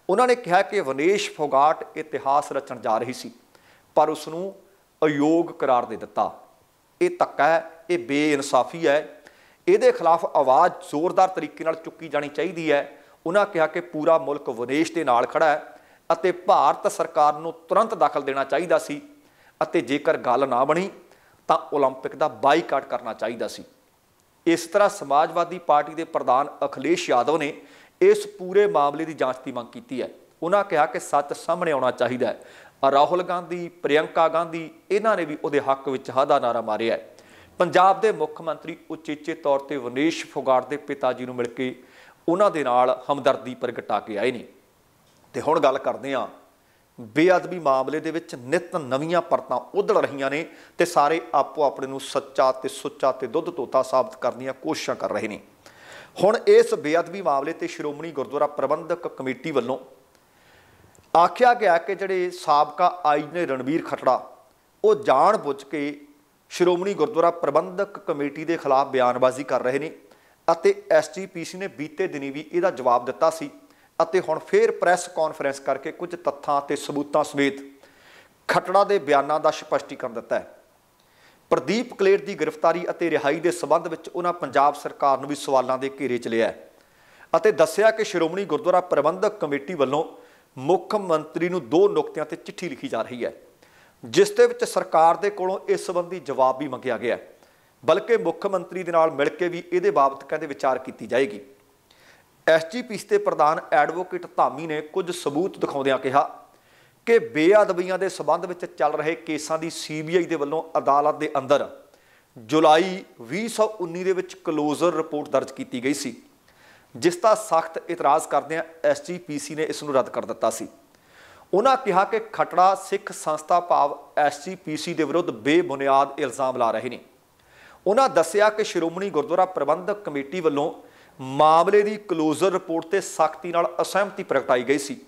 ਉਹਨਾਂ ਨੇ ਕਿਹਾ ਕਿ ਵਿਨੇਸ਼ ਫੋਗਾਟ ਇਤਿਹਾਸ ਰਚਣ ਜਾ ਰਹੀ ਸੀ ਪਰ ਉਸ ਨੂੰ ਅਯੋਗ ਕਰਾਰ ਦੇ ਦਿੱਤਾ। ਇਹ ਧੱਕਾ ਹੈ, ਇਹ ਬੇਇਨਸਾਫੀ ਹੈ, ਇਹਦੇ ਖਿਲਾਫ ਆਵਾਜ਼ ਜ਼ੋਰਦਾਰ ਤਰੀਕੇ ਨਾਲ ਚੁੱਕੀ ਜਾਣੀ ਚਾਹੀਦੀ ਹੈ। ਉਹਨਾਂ ਕਿਹਾ ਕਿ ਪੂਰਾ ਮੁਲਕ ਵਿਨੇਸ਼ ਦੇ ਨਾਲ ਖੜਾ ਹੈ ਅਤੇ ਭਾਰਤ ਸਰਕਾਰ ਨੂੰ ਤੁਰੰਤ ਦਖਲ ਦੇਣਾ ਚਾਹੀਦਾ ਸੀ ਅਤੇ ਜੇਕਰ ਗੱਲ ਨਾ ਬਣੀ ਤਾਂ ਓਲੰਪਿਕ ਦਾ ਬਾਈਕਾਟ ਕਰਨਾ ਚਾਹੀਦਾ ਸੀ। ਇਸ ਤਰ੍ਹਾਂ ਸਮਾਜਵਾਦੀ ਪਾਰਟੀ ਦੇ ਪ੍ਰਧਾਨ ਅਖਿਲੇਸ਼ ਯਾਦਵ ਨੇ ਇਸ ਪੂਰੇ ਮਾਮਲੇ ਦੀ ਜਾਂਚ ਦੀ ਮੰਗ ਕੀਤੀ ਹੈ। ਉਹਨਾਂ ਕਿਹਾ ਕਿ ਸੱਚ ਸਾਹਮਣੇ ਆਉਣਾ ਚਾਹੀਦਾ ਹੈ। ਰਾਹੁਲ ਗਾਂਧੀ, ਪ੍ਰਿਯੰਕਾ ਗਾਂਧੀ, ਇਹਨਾਂ ਨੇ ਵੀ ਉਹਦੇ ਹੱਕ ਵਿੱਚ ਹੱਦਾ ਨਾਰਾ ਮਾਰਿਆ ਹੈ। ਪੰਜਾਬ ਦੇ ਮੁੱਖ ਮੰਤਰੀ ਉਚੇਚੇ ਤੌਰ ਤੇ ਵਿਨੇਸ਼ ਫੋਗਾਟ ਦੇ ਪਿਤਾ ਜੀ ਨੂੰ ਮਿਲ ਕੇ ਉਹਨਾਂ ਦੇ ਨਾਲ ਹਮਦਰਦੀ ਪ੍ਰਗਟਾ ਕੇ ਆਏ ਨੇ। ਤੇ ਹੁਣ ਗੱਲ ਕਰਦੇ ਹਾਂ, ਬੇਅਦਬੀ ਮਾਮਲੇ ਦੇ ਵਿੱਚ ਨਿਤ ਨਵੀਆਂ ਪਰਤਾਂ ਉਧੜ ਰਹੀਆਂ ਨੇ ਤੇ ਸਾਰੇ ਆਪੋ ਆਪਣੇ ਨੂੰ ਸੱਚਾ ਤੇ ਸੁੱਚਾ ਤੇ ਦੁੱਧ ਧੋਤਾ ਸਾਬਤ ਕਰਨ ਦੀਆਂ ਕੋਸ਼ਿਸ਼ਾਂ ਕਰ ਰਹੇ ਨੇ। ਹੁਣ ਇਸ ਬੇਅਦਬੀ ਮਾਮਲੇ ਤੇ ਸ਼੍ਰੋਮਣੀ ਗੁਰਦੁਆਰਾ ਪ੍ਰਬੰਧਕ ਕਮੇਟੀ ਵੱਲੋਂ ਆਖਿਆ ਗਿਆ ਕਿ ਜਿਹੜੇ ਸਾਬਕਾ ਆਈਜੀ ਨੇ ਰਣਬੀਰ ਖੱਟੜਾ ਉਹ ਜਾਣ ਬੁੱਝ ਕੇ ਸ਼੍ਰੋਮਣੀ ਗੁਰਦੁਆਰਾ ਪ੍ਰਬੰਧਕ ਕਮੇਟੀ ਦੇ ਖਿਲਾਫ ਬਿਆਨਬਾਜ਼ੀ ਕਰ ਰਹੇ ਨੇ ਅਤੇ ਐਸਜੀਪੀਸੀ ਨੇ ਬੀਤੇ ਦਿਨੀ ਵੀ ਇਹਦਾ ਜਵਾਬ ਦਿੱਤਾ ਸੀ ਅਤੇ ਹੁਣ ਫੇਰ ਪ੍ਰੈਸ ਕਾਨਫਰੰਸ ਕਰਕੇ ਕੁਝ ਤੱਥਾਂ ਤੇ ਸਬੂਤਾਂ ਸਮੇਤ ਖੱਟੜਾ ਦੇ ਬਿਆਨਾਂ ਦਾ ਸਪਸ਼ਟੀਕਰਨ ਦਿੱਤਾ ਹੈ। ਪ੍ਰਦੀਪ ਕਲੇਰ ਦੀ ਗ੍ਰਿਫਤਾਰੀ ਅਤੇ ਰਿਹਾਈ ਦੇ ਸਬੰਧ ਵਿੱਚ ਉਹਨਾਂ ਪੰਜਾਬ ਸਰਕਾਰ ਨੂੰ ਵੀ ਸਵਾਲਾਂ ਦੇ ਘੇਰੇ 'ਚ ਲਿਆ ਅਤੇ ਦੱਸਿਆ ਕਿ ਸ਼੍ਰੋਮਣੀ ਗੁਰਦੁਆਰਾ ਪ੍ਰਬੰਧਕ ਕਮੇਟੀ ਵੱਲੋਂ ਮੁੱਖ ਮੰਤਰੀ ਨੂੰ 2 ਨੁਕਤਿਆਂ ਤੇ ਚਿੱਠੀ ਲਿਖੀ ਜਾ ਰਹੀ ਹੈ ਜਿਸ ਦੇ ਵਿੱਚ ਸਰਕਾਰ ਦੇ ਕੋਲੋਂ ਇਸ ਸੰਬੰਧੀ ਜਵਾਬ ਵੀ ਮੰਗਿਆ ਗਿਆ, ਬਲਕਿ ਮੁੱਖ ਮੰਤਰੀ ਦੇ ਨਾਲ ਮਿਲ ਕੇ ਵੀ ਇਹਦੇ ਬਾਬਤ ਕਹਿੰਦੇ ਵਿਚਾਰ ਕੀਤੀ ਜਾਏਗੀ। ਐਸਜੀਪੀਸੀ ਦੇ ਪ੍ਰਧਾਨ ਐਡਵੋਕੇਟ ਧਾਮੀ ਨੇ ਕੁਝ ਸਬੂਤ ਦਿਖਾਉਂਦਿਆਂ ਕਿਹਾ ਕਿ ਬੇਅਦਬੀਆਂ ਦੇ ਸਬੰਧ ਵਿੱਚ ਚੱਲ ਰਹੇ ਕੇਸਾਂ ਦੀ ਸੀਬੀਆਈ ਦੇ ਵੱਲੋਂ ਅਦਾਲਤ ਦੇ ਅੰਦਰ ਜੁਲਾਈ 2019 ਦੇ ਵਿੱਚ ਕਲੋਜ਼ਰ ਰਿਪੋਰਟ ਦਰਜ ਕੀਤੀ ਗਈ ਸੀ ਜਿਸ ਦਾ ਸਖਤ ਇਤਰਾਜ਼ ਕਰਦਿਆਂ ਐਸਜੀਪੀਸੀ ਨੇ ਇਸ ਨੂੰ ਰੱਦ ਕਰ ਦਿੱਤਾ ਸੀ। ਉਹਨਾਂ ਕਿਹਾ ਕਿ ਖੱਟੜਾ ਸਿੱਖ ਸੰਸਥਾ ਭਾਵ ਐਸਜੀਪੀਸੀ ਦੇ ਵਿਰੁੱਧ ਬੇਬੁਨਿਆਦ ਇਲਜ਼ਾਮ ਲਾ ਰਹੇ ਨੇ। ਉਹਨਾਂ ਦੱਸਿਆ ਕਿ ਸ਼੍ਰੋਮਣੀ ਗੁਰਦੁਆਰਾ ਪ੍ਰਬੰਧਕ ਕਮੇਟੀ ਵੱਲੋਂ ਮਾਮਲੇ ਦੀ ਕਲੋਜ਼ਰ ਰਿਪੋਰਟ ਤੇ ਸਖਤੀ ਨਾਲ ਅਸਹਿਮਤੀ ਪ੍ਰਗਟਾਈ ਗਈ ਸੀ।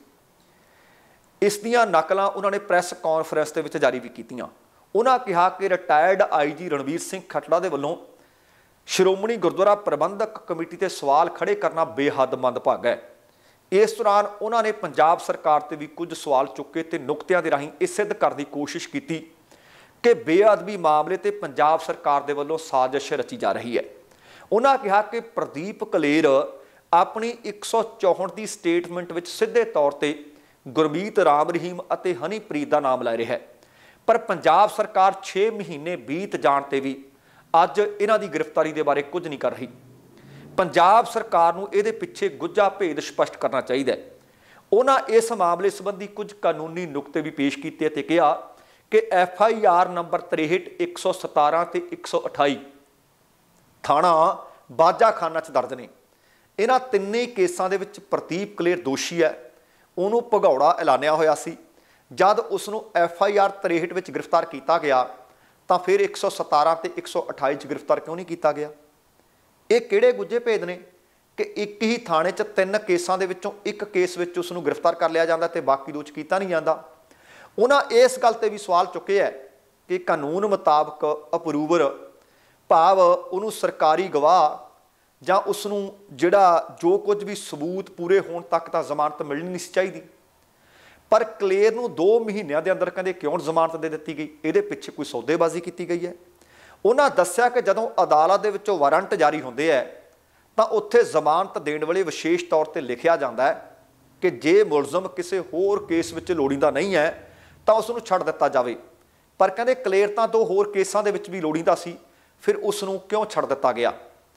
ਇਸ ਦੀਆਂ ਨਕਲਾਂ ਉਹਨਾਂ ਨੇ ਪ੍ਰੈਸ ਕਾਨਫਰੰਸ ਦੇ ਵਿੱਚ ਜਾਰੀ ਵੀ ਕੀਤੀਆਂ। ਉਹਨਾਂ ਕਿਹਾ ਕਿ ਰਿਟਾਇਰਡ ਆਈਜੀ ਰਣਬੀਰ ਸਿੰਘ ਖੱਟੜਾ ਦੇ ਵੱਲੋਂ ਸ਼੍ਰੋਮਣੀ ਗੁਰਦੁਆਰਾ ਪ੍ਰਬੰਧਕ ਕਮੇਟੀ ਤੇ ਸਵਾਲ ਖੜੇ ਕਰਨਾ ਬੇਹੱਦ ਮੰਦਭਾਗਾ ਹੈ। ਇਸ ਦੌਰਾਨ ਉਹਨਾਂ ਨੇ ਪੰਜਾਬ ਸਰਕਾਰ ਤੇ ਵੀ ਕੁਝ ਸਵਾਲ ਚੁੱਕੇ ਤੇ ਨੁਕਤਿਆਂ ਦੇ ਰਾਹੀਂ ਇਹ ਸਿੱਧ ਕਰਨ ਦੀ ਕੋਸ਼ਿਸ਼ ਕੀਤੀ ਕਿ ਬੇਅਦਬੀ ਮਾਮਲੇ ਤੇ ਪੰਜਾਬ ਸਰਕਾਰ ਦੇ ਵੱਲੋਂ ਸਾਜ਼ਿਸ਼ ਰਚੀ ਜਾ ਰਹੀ ਹੈ। ਉਹਨਾਂ ਕਿਹਾ ਕਿ ਪ੍ਰਦੀਪ ਕਲੇਰ ਆਪਣੀ 164 ਦੀ ਸਟੇਟਮੈਂਟ ਵਿੱਚ ਸਿੱਧੇ ਤੌਰ ਤੇ ਗੁਰਮੀਤ ਰਾਮ ਰਹੀਮ ਅਤੇ ਹਨੀਪ੍ਰੀਤ ਦਾ ਨਾਮ ਲੈ ਰਿਹਾ ਹੈ, ਪਰ ਪੰਜਾਬ ਸਰਕਾਰ 6 ਮਹੀਨੇ ਬੀਤ ਜਾਣ ਤੇ ਵੀ ਅੱਜ ਇਹਨਾਂ ਦੀ ਗ੍ਰਿਫਤਾਰੀ ਦੇ ਬਾਰੇ ਕੁਝ ਨਹੀਂ ਕਰ ਰਹੀ। ਪੰਜਾਬ ਸਰਕਾਰ ਨੂੰ ਇਹਦੇ ਪਿੱਛੇ ਗੁੱਝਾ ਭੇਦ ਸਪਸ਼ਟ ਕਰਨਾ ਚਾਹੀਦਾ ਹੈ। ਉਹਨਾਂ ਇਸ ਮਾਮਲੇ ਸੰਬੰਧੀ ਕੁਝ ਕਾਨੂੰਨੀ ਨੁਕਤੇ ਵੀ ਪੇਸ਼ ਕੀਤੇ ਅਤੇ ਕਿਹਾ ਕਿ FIR ਨੰਬਰ 63, 117 ਤੇ 128 ਥਾਣਾ ਬਾਜਾਖਾਨਾ 'ਚ ਦਰਜ ਨੇ। ਇਹਨਾਂ ਤਿੰਨੇ ਕੇਸਾਂ ਦੇ ਵਿੱਚ ਪ੍ਰਦੀਪ ਕਲੇਰ ਦੋਸ਼ੀ ਹੈ। ਉਹਨੂੰ ਭਗੌੜਾ ਐਲਾਨਿਆ ਹੋਇਆ ਸੀ। ਜਦ ਉਸ ਨੂੰ FIR 63 ਵਿੱਚ ਗ੍ਰਿਫਤਾਰ ਕੀਤਾ ਗਿਆ ਤਾਂ ਫਿਰ 117 ਤੇ 128 'ਚ ਗ੍ਰਿਫਤਾਰ ਕਿਉਂ ਨਹੀਂ ਕੀਤਾ ਗਿਆ? ਇਹ ਕਿਹੜੇ ਗੁੱਝੇ ਭੇਦ ਨੇ ਕਿ ਇੱਕ ਹੀ ਥਾਣੇ 'ਚ 3 ਕੇਸਾਂ ਦੇ ਵਿੱਚੋਂ ਇੱਕ ਕੇਸ ਵਿੱਚ ਉਸ ਨੂੰ ਗ੍ਰਿਫਤਾਰ ਕਰ ਲਿਆ ਜਾਂਦਾ ਤੇ ਬਾਕੀ 2 'ਚ ਕੀਤਾ ਨਹੀਂ ਜਾਂਦਾ। ਉਹਨਾਂ ਇਸ ਗੱਲ ਤੇ ਵੀ ਸਵਾਲ ਚੁੱਕੇ ਹੈ ਕਿ ਕਾਨੂੰਨ ਮੁਤਾਬਕ ਅਪਰੂਵਰ ਭਾਵ ਉਹਨੂੰ ਸਰਕਾਰੀ ਗਵਾਹ ਜਾਂ ਉਸ ਨੂੰ ਜਿਹੜਾ ਜੋ ਕੁਝ ਵੀ ਸਬੂਤ ਪੂਰੇ ਹੋਣ ਤੱਕ ਤਾਂ ਜ਼ਮਾਨਤ ਮਿਲਣੀ ਨਹੀਂ ਸੀ ਚਾਹੀਦੀ, ਪਰ ਕਲੇਰ ਨੂੰ 2 ਮਹੀਨਿਆਂ ਦੇ ਅੰਦਰ ਕਹਿੰਦੇ ਕਿਉਂ ਜ਼ਮਾਨਤ ਦੇ ਦਿੱਤੀ ਗਈ? ਇਹਦੇ ਪਿੱਛੇ ਕੋਈ ਸੌਦੇਬਾਜ਼ੀ ਕੀਤੀ ਗਈ ਹੈ। ਉਹਨਾਂ ਦੱਸਿਆ ਕਿ ਜਦੋਂ ਅਦਾਲਤ ਦੇ ਵਿੱਚੋਂ ਵਾਰੰਟ ਜਾਰੀ ਹੁੰਦੇ ਹੈ ਤਾਂ ਉੱਥੇ ਜ਼ਮਾਨਤ ਦੇਣ ਵੇਲੇ ਵਿਸ਼ੇਸ਼ ਤੌਰ ਤੇ ਲਿਖਿਆ ਜਾਂਦਾ ਹੈ ਕਿ ਜੇ ਮੁਲਜ਼ਮ ਕਿਸੇ ਹੋਰ ਕੇਸ ਵਿੱਚ ਲੋੜੀਂਦਾ ਨਹੀਂ ਹੈ ਤਾਂ ਉਸ ਨੂੰ ਛੱਡ ਦਿੱਤਾ ਜਾਵੇ, ਪਰ ਕਹਿੰਦੇ ਕਲੇਰ ਤਾਂ 2 ਹੋਰ ਕੇਸਾਂ ਦੇ ਵਿੱਚ ਵੀ ਲੋੜੀਂਦਾ ਸੀ, ਫਿਰ ਉਸ ਨੂੰ ਕਿਉਂ ਛੱਡ ਦਿੱਤਾ ਗਿਆ?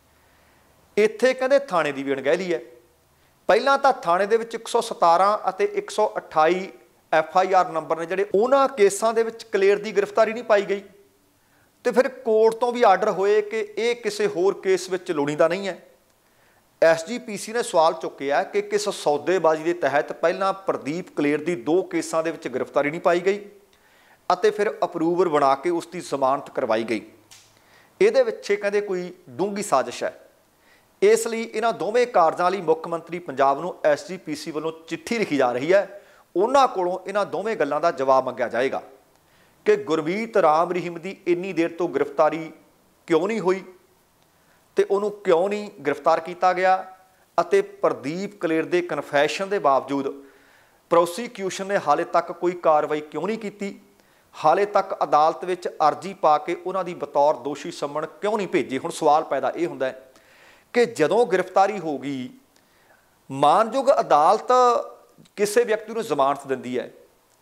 ਇੱਥੇ ਕਹਿੰਦੇ ਥਾਣੇ ਦੀ ਵੀ ਅਣਗਹਿਲੀ ਹੈ। ਪਹਿਲਾਂ ਤਾਂ ਥਾਣੇ ਦੇ ਵਿੱਚ 117 ਅਤੇ 128 FIR ਨੰਬਰ ਨੇ ਜਿਹੜੇ, ਉਹਨਾਂ ਕੇਸਾਂ ਦੇ ਵਿੱਚ ਕਲੇਰ ਦੀ ਗ੍ਰਿਫਤਾਰੀ ਨਹੀਂ ਪਾਈ ਗਈ ਤੇ ਫਿਰ ਕੋਰਟ ਤੋਂ ਵੀ ਆਰਡਰ ਹੋਏ ਕਿ ਇਹ ਕਿਸੇ ਹੋਰ ਕੇਸ ਵਿੱਚ ਲੋੜੀਂਦਾ ਨਹੀਂ ਹੈ। SGPC ਨੇ ਸਵਾਲ ਚੁੱਕਿਆ ਕਿ ਕਿਸ ਸੌਦੇਬਾਜ਼ੀ ਦੇ ਤਹਿਤ ਪਹਿਲਾਂ ਪ੍ਰਦੀਪ ਕਲੇਰ ਦੀ 2 ਕੇਸਾਂ ਦੇ ਵਿੱਚ ਗ੍ਰਿਫਤਾਰੀ ਨਹੀਂ ਪਾਈ ਗਈ ਅਤੇ ਫਿਰ ਅਪਰੂਵਰ ਬਣਾ ਕੇ ਉਸ ਦੀ ਜ਼ਮਾਨਤ ਕਰਵਾਈ ਗਈ। ਇਹਦੇ ਵਿੱਚ ਕਹਿੰਦੇ ਕੋਈ ਡੂੰਘੀ ਸਾਜ਼ਿਸ਼ ਹੈ। ਇਸ ਲਈ ਇਹਨਾਂ ਦੋਵੇਂ ਕਾਰਜਾਂ ਲਈ ਮੁੱਖ ਮੰਤਰੀ ਪੰਜਾਬ ਨੂੰ SGPC ਵੱਲੋਂ ਚਿੱਠੀ ਲਿਖੀ ਜਾ ਰਹੀ ਹੈ। ਉਹਨਾਂ ਕੋਲੋਂ ਇਹਨਾਂ ਦੋਵੇਂ ਗੱਲਾਂ ਦਾ ਜਵਾਬ ਮੰਗਿਆ ਜਾਏਗਾ ਕਿ ਗੁਰਮੀਤ ਰਾਮ ਰਹੀਮ ਦੀ ਇੰਨੀ ਦੇਰ ਤੋਂ ਗ੍ਰਿਫਤਾਰੀ ਕਿਉਂ ਨਹੀਂ ਹੋਈ ਤੇ ਉਹਨੂੰ ਕਿਉਂ ਨਹੀਂ ਗ੍ਰਿਫਤਾਰ ਕੀਤਾ ਗਿਆ ਅਤੇ ਪ੍ਰਦੀਪ ਕਲੇਰ ਦੇ ਕਨਫੈਸ਼ਨ ਦੇ ਬਾਵਜੂਦ ਪ੍ਰੋਸੀਕਿਊਸ਼ਨ ਨੇ ਹਾਲੇ ਤੱਕ ਕੋਈ ਕਾਰਵਾਈ ਕਿਉਂ ਨਹੀਂ ਕੀਤੀ? ਹਾਲੇ ਤੱਕ ਅਦਾਲਤ ਵਿੱਚ ਅਰਜੀ ਪਾ ਕੇ ਉਹਨਾਂ ਦੀ ਬਤੌਰ ਦੋਸ਼ੀ ਸੰਮਣ ਕਿਉਂ ਨਹੀਂ ਭੇਜੀ? ਹੁਣ ਸਵਾਲ ਪੈਦਾ ਇਹ ਹੁੰਦਾ ਹੈ ਕਿ ਜਦੋਂ ਗ੍ਰਿਫਤਾਰੀ ਹੋ ਗਈ, ਮਾਨਯੋਗ ਅਦਾਲਤ ਕਿਸੇ ਵਿਅਕਤੀ ਨੂੰ ਜ਼ਮਾਨਤ ਦਿੰਦੀ ਹੈ,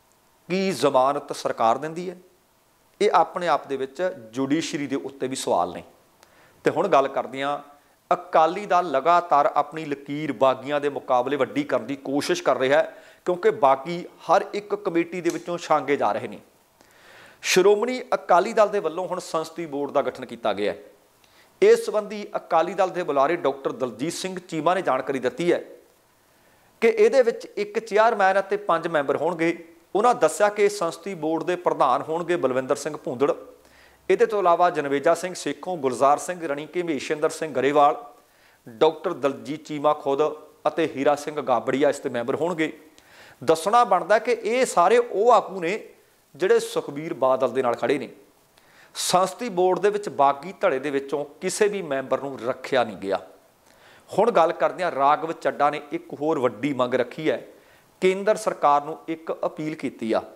ਕੀ ਜ਼ਮਾਨਤ ਸਰਕਾਰ ਦਿੰਦੀ ਹੈ? ਇਹ ਆਪਣੇ ਆਪ ਦੇ ਵਿੱਚ ਜੁਡੀਸ਼ਰੀ ਦੇ ਉੱਤੇ ਵੀ ਸਵਾਲ ਨੇ। ਤੇ ਹੁਣ ਗੱਲ ਕਰਦੇ ਹਾਂ, ਅਕਾਲੀ ਦਲ ਲਗਾਤਾਰ ਆਪਣੀ ਲਕੀਰ ਬਾਗੀਆਂ ਦੇ ਮੁਕਾਬਲੇ ਵੱਡੀ ਕਰਨ ਦੀ ਕੋਸ਼ਿਸ਼ ਕਰ ਰਿਹਾ ਹੈ, ਕਿਉਂਕਿ ਬਾਗੀ ਹਰ ਇੱਕ ਕਮੇਟੀ ਦੇ ਵਿੱਚੋਂ ਛਾਂਗੇ ਜਾ ਰਹੇ ਨੇ। ਸ਼੍ਰੋਮਣੀ ਅਕਾਲੀ ਦਲ ਦੇ ਵੱਲੋਂ ਹੁਣ ਸੰਸਦੀ ਬੋਰਡ ਦਾ ਗਠਨ ਕੀਤਾ ਗਿਆ ਹੈ। ਇਸ ਸੰਬੰਧੀ ਅਕਾਲੀ ਦਲ ਦੇ ਬੁਲਾਰੇ ਡਾਕਟਰ ਦਲਜੀਤ ਸਿੰਘ ਚੀਮਾ ਨੇ ਜਾਣਕਾਰੀ ਦਿੱਤੀ ਹੈ ਕਿ ਇਹਦੇ ਵਿੱਚ ਇੱਕ ਚੇਅਰਮੈਨ ਅਤੇ 5 ਮੈਂਬਰ ਹੋਣਗੇ। ਉਹਨਾਂ ਦੱਸਿਆ ਕਿ ਸੰਸਦੀ ਬੋਰਡ ਦੇ ਪ੍ਰਧਾਨ ਹੋਣਗੇ ਬਲਵਿੰਦਰ ਸਿੰਘ ਭੂੰਦੜ। ਇਹਦੇ ਤੋਂ ਇਲਾਵਾ ਜਨਵੇਜਾ ਸਿੰਘ ਸੇਖੋਂ, ਗੁਲਜ਼ਾਰ ਸਿੰਘ ਰਣੀਕੇ, ਮਹੇਸ਼ਿੰਦਰ ਸਿੰਘ ਗਰੇਵਾਲ, ਡਾਕਟਰ ਦਲਜੀਤ ਚੀਮਾ ਖੁਦ ਅਤੇ ਹੀਰਾ ਸਿੰਘ ਗਾਬੜੀਆ ਇਸ ਦੇ ਮੈਂਬਰ ਹੋਣਗੇ। ਦੱਸਣਾ ਬਣਦਾ ਕਿ ਇਹ ਸਾਰੇ ਉਹ ਆਗੂ ਨੇ ਜਿਹੜੇ ਸੁਖਬੀਰ ਬਾਦਲ ਦੇ ਨਾਲ ਖੜੇ ਨੇ। ਸੰਸਦੀ ਬੋਰਡ ਦੇ ਵਿੱਚ ਬਾਗੀ ਧੜੇ ਦੇ ਵਿੱਚੋਂ ਕਿਸੇ ਵੀ ਮੈਂਬਰ ਨੂੰ ਰੱਖਿਆ ਨਹੀਂ ਗਿਆ। ਹੁਣ ਗੱਲ ਕਰਦੇ ਹਾਂ, ਰਾਘਵ ਚੱਡਾ ਨੇ ਇੱਕ ਹੋਰ ਵੱਡੀ ਮੰਗ ਰੱਖੀ ਹੈ, ਕੇਂਦਰ ਸਰਕਾਰ ਨੂੰ ਇੱਕ ਅਪੀਲ ਕੀਤੀ ਆ।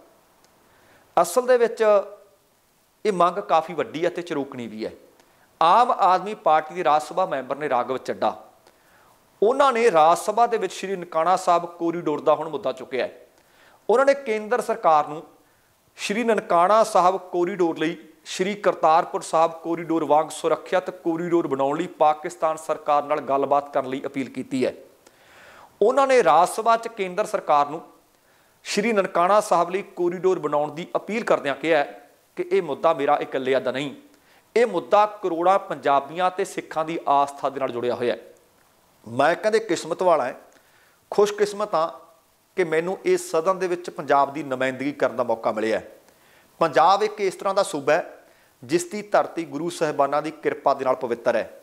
ਅਸਲ ਦੇ ਵਿੱਚ ਇਹ ਮੰਗ ਕਾਫੀ ਵੱਡੀ ਹੈ ਤੇ ਚਰੂਕਣੀ ਵੀ ਹੈ। ਆਮ ਆਦਮੀ ਪਾਰਟੀ ਦੇ ਰਾਜ ਸਭਾ ਮੈਂਬਰ ਨੇ ਰਾਘਵ ਚੱਡਾ, ਉਹਨਾਂ ਨੇ ਰਾਜ ਸਭਾ ਦੇ ਵਿੱਚ ਸ਼੍ਰੀ ਨਨਕਾਣਾ ਸਾਹਿਬ ਕੋਰੀਡੋਰ ਦਾ ਹੁਣ ਮੁੱਦਾ ਚੁੱਕਿਆ ਹੈ। ਉਹਨਾਂ ਨੇ ਕੇਂਦਰ ਸਰਕਾਰ ਨੂੰ ਸ਼੍ਰੀ ਨਨਕਾਣਾ ਸਾਹਿਬ ਕੋਰੀਡੋਰ ਲਈ ਸ਼੍ਰੀ ਕਰਤਾਰਪੁਰ ਸਾਹਿਬ ਕੋਰੀਡੋਰ ਵਾਂਗ ਸੁਰੱਖਿਅਤ ਕੋਰੀਡੋਰ ਬਣਾਉਣ ਲਈ ਪਾਕਿਸਤਾਨ ਸਰਕਾਰ ਨਾਲ ਗੱਲਬਾਤ ਕਰਨ ਲਈ ਅਪੀਲ ਕੀਤੀ ਹੈ। ਉਹਨਾਂ ਨੇ ਰਾਜ ਸਭਾ 'ਚ ਕੇਂਦਰ ਸਰਕਾਰ ਨੂੰ ਸ਼੍ਰੀ ਨਨਕਾਣਾ ਸਾਹਿਬ ਲਈ ਕੋਰੀਡੋਰ ਬਣਾਉਣ ਦੀ ਅਪੀਲ ਕਰਦਿਆਂ ਕਿਹਾ ਕਿ ਇਹ ਮੁੱਦਾ ਮੇਰਾ ਇਕੱਲਿਆਂ ਦਾ ਨਹੀਂ, ਇਹ ਮੁੱਦਾ ਕਰੋੜਾਂ ਪੰਜਾਬੀਆਂ ਤੇ ਸਿੱਖਾਂ ਦੀ ਆਸਥਾ ਦੇ ਨਾਲ ਜੁੜਿਆ ਹੋਇਆ ਹੈ। ਮੈਂ ਕਹਿੰਦੇ ਕਿਸਮਤ ਵਾਲਾ ਹੈ, ਖੁਸ਼ਕਿਸਮਤ ਹਾਂ ਕਿ ਮੈਨੂੰ ਇਸ ਸਦਨ ਦੇ ਵਿੱਚ ਪੰਜਾਬ ਦੀ ਨੁਮਾਇੰਦਗੀ ਕਰਨ ਦਾ ਮੌਕਾ ਮਿਲਿਆ ਹੈ। ਪੰਜਾਬ ਇੱਕ ਇਸ ਤਰ੍ਹਾਂ ਦਾ ਸੂਬਾ ਹੈ ਜਿਸ ਦੀ ਧਰਤੀ ਗੁਰੂ ਸਾਹਿਬਾਨਾਂ ਦੀ ਕਿਰਪਾ ਦੇ ਨਾਲ ਪਵਿੱਤਰ ਹੈ।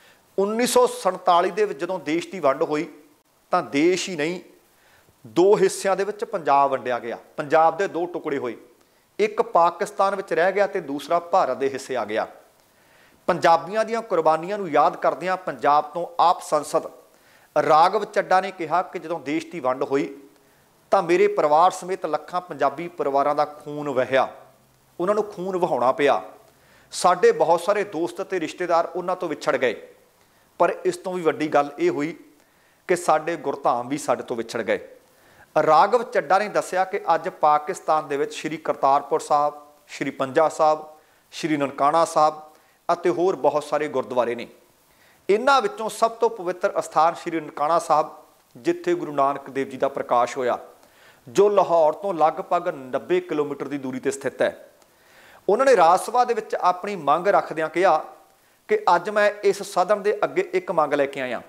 1947 ਦੇ ਵਿੱਚ ਜਦੋਂ ਦੇਸ਼ ਦੀ ਵੰਡ ਹੋਈ ਤਾਂ ਦੇਸ਼ ਹੀ ਨਹੀਂ, 2 ਹਿੱਸਿਆਂ ਦੇ ਵਿੱਚ ਪੰਜਾਬ ਵੰਡਿਆ ਗਿਆ। ਪੰਜਾਬ ਦੇ 2 ਟੁਕੜੇ ਹੋਏ, ਇੱਕ ਪਾਕਿਸਤਾਨ ਵਿੱਚ ਰਹਿ ਗਿਆ ਤੇ ਦੂਸਰਾ ਭਾਰਤ ਦੇ ਹਿੱਸੇ ਆ ਗਿਆ। ਪੰਜਾਬੀਆਂ ਦੀਆਂ ਕੁਰਬਾਨੀਆਂ ਨੂੰ ਯਾਦ ਕਰਦਿਆਂ ਪੰਜਾਬ ਤੋਂ ਆਪ ਸੰਸਦ ਰਾਘਵ ਚੱਡਾ ਨੇ ਕਿਹਾ ਕਿ ਜਦੋਂ ਦੇਸ਼ ਦੀ ਵੰਡ ਹੋਈ ਤਾਂ ਮੇਰੇ ਪਰਿਵਾਰ ਸਮੇਤ ਲੱਖਾਂ ਪੰਜਾਬੀ ਪਰਿਵਾਰਾਂ ਦਾ ਖੂਨ ਵਹਿਆ, ਉਹਨਾਂ ਨੂੰ ਖੂਨ ਵਹਾਉਣਾ ਪਿਆ। ਸਾਡੇ ਬਹੁਤ ਸਾਰੇ ਦੋਸਤ ਅਤੇ ਰਿਸ਼ਤੇਦਾਰ ਉਹਨਾਂ ਤੋਂ ਵਿਛੜ ਗਏ, ਪਰ ਇਸ ਤੋਂ ਵੀ ਵੱਡੀ ਗੱਲ ਇਹ ਹੋਈ ਕਿ ਸਾਡੇ ਗੁਰਧਾਮ ਵੀ ਸਾਡੇ ਤੋਂ ਵਿਛੜ ਗਏ। ਰਾਘਵ ਚੱਡਾ ਨੇ ਦੱਸਿਆ ਕਿ ਅੱਜ ਪਾਕਿਸਤਾਨ ਦੇ ਵਿੱਚ ਸ਼੍ਰੀ ਕਰਤਾਰਪੁਰ ਸਾਹਿਬ, ਸ਼੍ਰੀ ਪੰਜਾ ਸਾਹਿਬ, ਸ਼੍ਰੀ ਨਨਕਾਣਾ ਸਾਹਿਬ ਅਤੇ ਹੋਰ ਬਹੁਤ ਸਾਰੇ ਗੁਰਦੁਆਰੇ ਨੇ। ਇਹਨਾਂ ਵਿੱਚੋਂ ਸਭ ਤੋਂ ਪਵਿੱਤਰ ਅਸਥਾਨ ਸ਼੍ਰੀ ਨਨਕਾਣਾ ਸਾਹਿਬ, ਜਿੱਥੇ ਗੁਰੂ ਨਾਨਕ ਦੇਵ ਜੀ ਦਾ ਪ੍ਰਕਾਸ਼ ਹੋਇਆ, ਜੋ ਲਾਹੌਰ ਤੋਂ ਲਗਭਗ 90 ਕਿਲੋਮੀਟਰ ਦੀ ਦੂਰੀ ਤੇ ਸਥਿਤ ਹੈ। ਉਹਨਾਂ ਨੇ ਰਾਜ ਸਭਾ ਦੇ ਵਿੱਚ ਆਪਣੀ ਮੰਗ ਰੱਖਦਿਆਂ ਕਿਹਾ ਕਿ ਅੱਜ ਮੈਂ ਇਸ ਸਦਨ ਦੇ ਅੱਗੇ ਇੱਕ ਮੰਗ ਲੈ ਕੇ ਆਇਆ।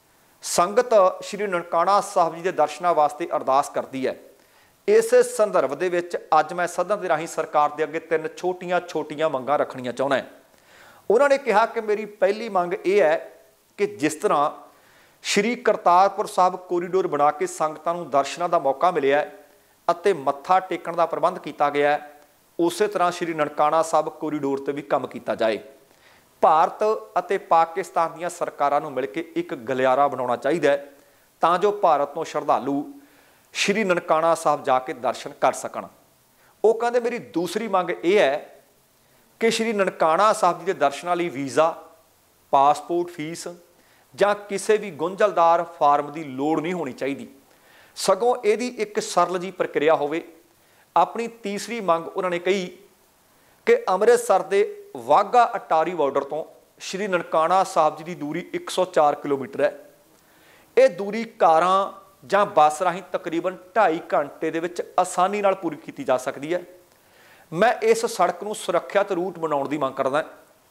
ਸੰਗਤ ਸ਼੍ਰੀ ਨਨਕਾਣਾ ਸਾਹਿਬ ਜੀ ਦੇ ਦਰਸ਼ਨਾਂ ਵਾਸਤੇ ਅਰਦਾਸ ਕਰਦੀ ਹੈ। ਇਸ ਸੰਦਰਭ ਦੇ ਵਿੱਚ ਅੱਜ ਮੈਂ ਸਦਨ ਦੇ ਰਾਹੀਂ ਸਰਕਾਰ ਦੇ ਅੱਗੇ 3 ਛੋਟੀਆਂ ਮੰਗਾਂ ਰੱਖਣੀਆਂ ਚਾਹੁੰਦਾ ਹਾਂ। ਉਹਨਾਂ ਨੇ ਕਿਹਾ ਕਿ ਮੇਰੀ ਪਹਿਲੀ ਮੰਗ ਇਹ ਹੈ ਕਿ ਜਿਸ ਤਰ੍ਹਾਂ ਸ਼੍ਰੀ ਕਰਤਾਰਪੁਰ ਸਾਹਿਬ ਕੋਰੀਡੋਰ ਬਣਾ ਕੇ ਸੰਗਤਾਂ ਨੂੰ ਦਰਸ਼ਨਾਂ ਦਾ ਮੌਕਾ ਮਿਲਿਆ ਅਤੇ ਮੱਥਾ ਟੇਕਣ ਦਾ ਪ੍ਰਬੰਧ ਕੀਤਾ ਗਿਆ ਹੈ, ਉਸੇ ਤਰ੍ਹਾਂ ਸ਼੍ਰੀ ਨਨਕਾਣਾ ਸਾਹਿਬ ਕੋਰੀਡੋਰ ਤੇ ਵੀ ਕੰਮ ਕੀਤਾ ਜਾਏ। ਭਾਰਤ ਅਤੇ ਪਾਕਿਸਤਾਨ ਦੀਆਂ ਸਰਕਾਰਾਂ ਨੂੰ ਮਿਲ ਕੇ ਇੱਕ ਗਲਿਆਰਾ ਬਣਾਉਣਾ ਚਾਹੀਦਾ ਹੈ ਤਾਂ ਜੋ ਭਾਰਤ ਤੋਂ ਸ਼ਰਧਾਲੂ ਸ਼੍ਰੀ ਨਨਕਾਣਾ ਸਾਹਿਬ ਜਾ ਕੇ ਦਰਸ਼ਨ ਕਰ ਸਕਣ। ਉਹ ਕਹਿੰਦੇ ਮੇਰੀ ਦੂਸਰੀ ਮੰਗ ਇਹ ਹੈ ਕਿ ਸ਼੍ਰੀ ਨਨਕਾਣਾ ਸਾਹਿਬ ਜੀ ਦੇ ਦਰਸ਼ਨਾਂ ਲਈ ਵੀਜ਼ਾ, ਪਾਸਪੋਰਟ ਫੀਸ ਜਾਂ ਕਿਸੇ ਵੀ ਗੁੰਝਲਦਾਰ ਫਾਰਮ ਦੀ ਲੋੜ ਨਹੀਂ ਹੋਣੀ ਚਾਹੀਦੀ, ਸਗੋਂ ਇਹਦੀ ਇੱਕ ਸਰਲ ਜਿਹੀ ਪ੍ਰਕਿਰਿਆ ਹੋਵੇ। ਆਪਣੀ ਤੀਸਰੀ ਮੰਗ ਉਹਨਾਂ ਨੇ ਕਹੀ ਕਿ ਅੰਮ੍ਰਿਤਸਰ ਦੇ ਵਾਹਗਾ ਅਟਾਰੀ ਬਾਰਡਰ ਤੋਂ ਸ਼੍ਰੀ ਨਨਕਾਣਾ ਸਾਹਿਬ ਜੀ ਦੀ ਦੂਰੀ 104 ਕਿਲੋਮੀਟਰ ਹੈ। ਇਹ ਦੂਰੀ ਕਾਰਾਂ ਜਾਂ ਬੱਸ ਰਾਹੀਂ ਤਕਰੀਬਨ 2.5 ਘੰਟੇ ਦੇ ਵਿੱਚ ਆਸਾਨੀ ਨਾਲ ਪੂਰੀ ਕੀਤੀ ਜਾ ਸਕਦੀ ਹੈ। ਮੈਂ ਇਸ ਸੜਕ ਨੂੰ ਸੁਰੱਖਿਅਤ ਰੂਟ ਬਣਾਉਣ ਦੀ ਮੰਗ ਕਰਦਾ।